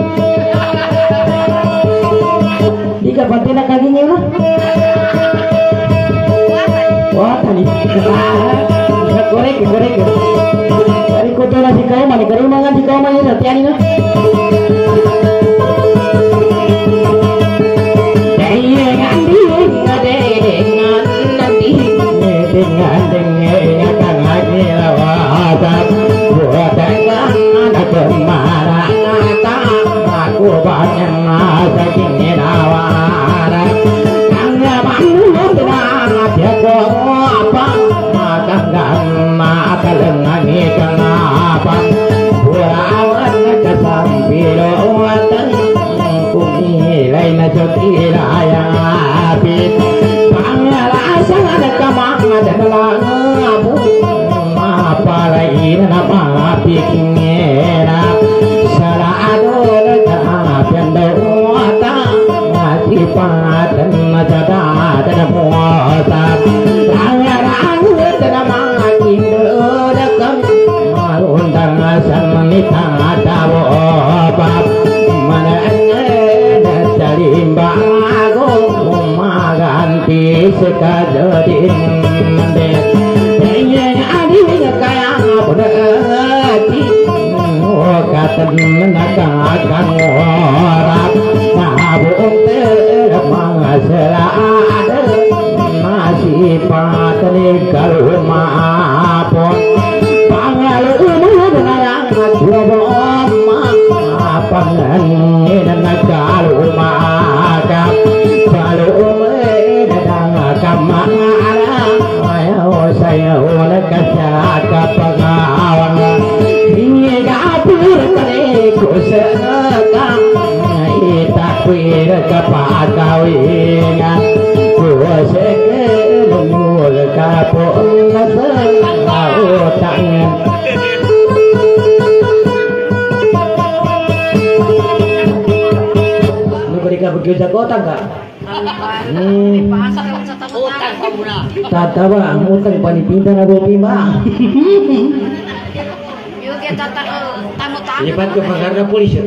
C: Jika patina kaginya mah.
A: Korek, korek. Dari kota nasi kau mana? Kau mangan si kau mana? Setiap ni. Dengan dengan dengan nanti dengan dengan dengan lawatan buat dengan ada kemaran aku banyak masa kini lawaran hanya bangun dengan tiada apa makan dan makan dengan kenapa buat kesambil watan kumilai na jotira yang apit pangalasan ada kamang ada labu apalagi nama pikirnya salah ada kapian dewata mati padan majada dan muasa langaran dan makin dekat marundang sanita tawo bab mana limbago maganti sekadodin dek nya adi kaya berarti katan menagakan orang nabung termasela ada masih patni kalau maapun pangalu menang dua pangan dan kalau maka kalau menang kamara ayo saya oleh kaca pengawan ini gapur kaliku sekam ita kuir kapakawingan kuasa kelumul kapon nasal tangan ketika bekerja kota enggak? Hmm.
B: Utang kamu nak.
A: Tata bang, utang panipinta na bopi bang.
B: Yuk dia tata tamu-tamu.
A: Lipat ke pagar polisi.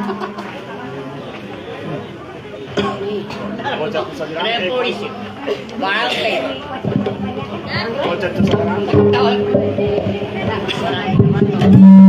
B: Ada polisi. Balik.
D: Bocah tu sekarang.
B: Tahu.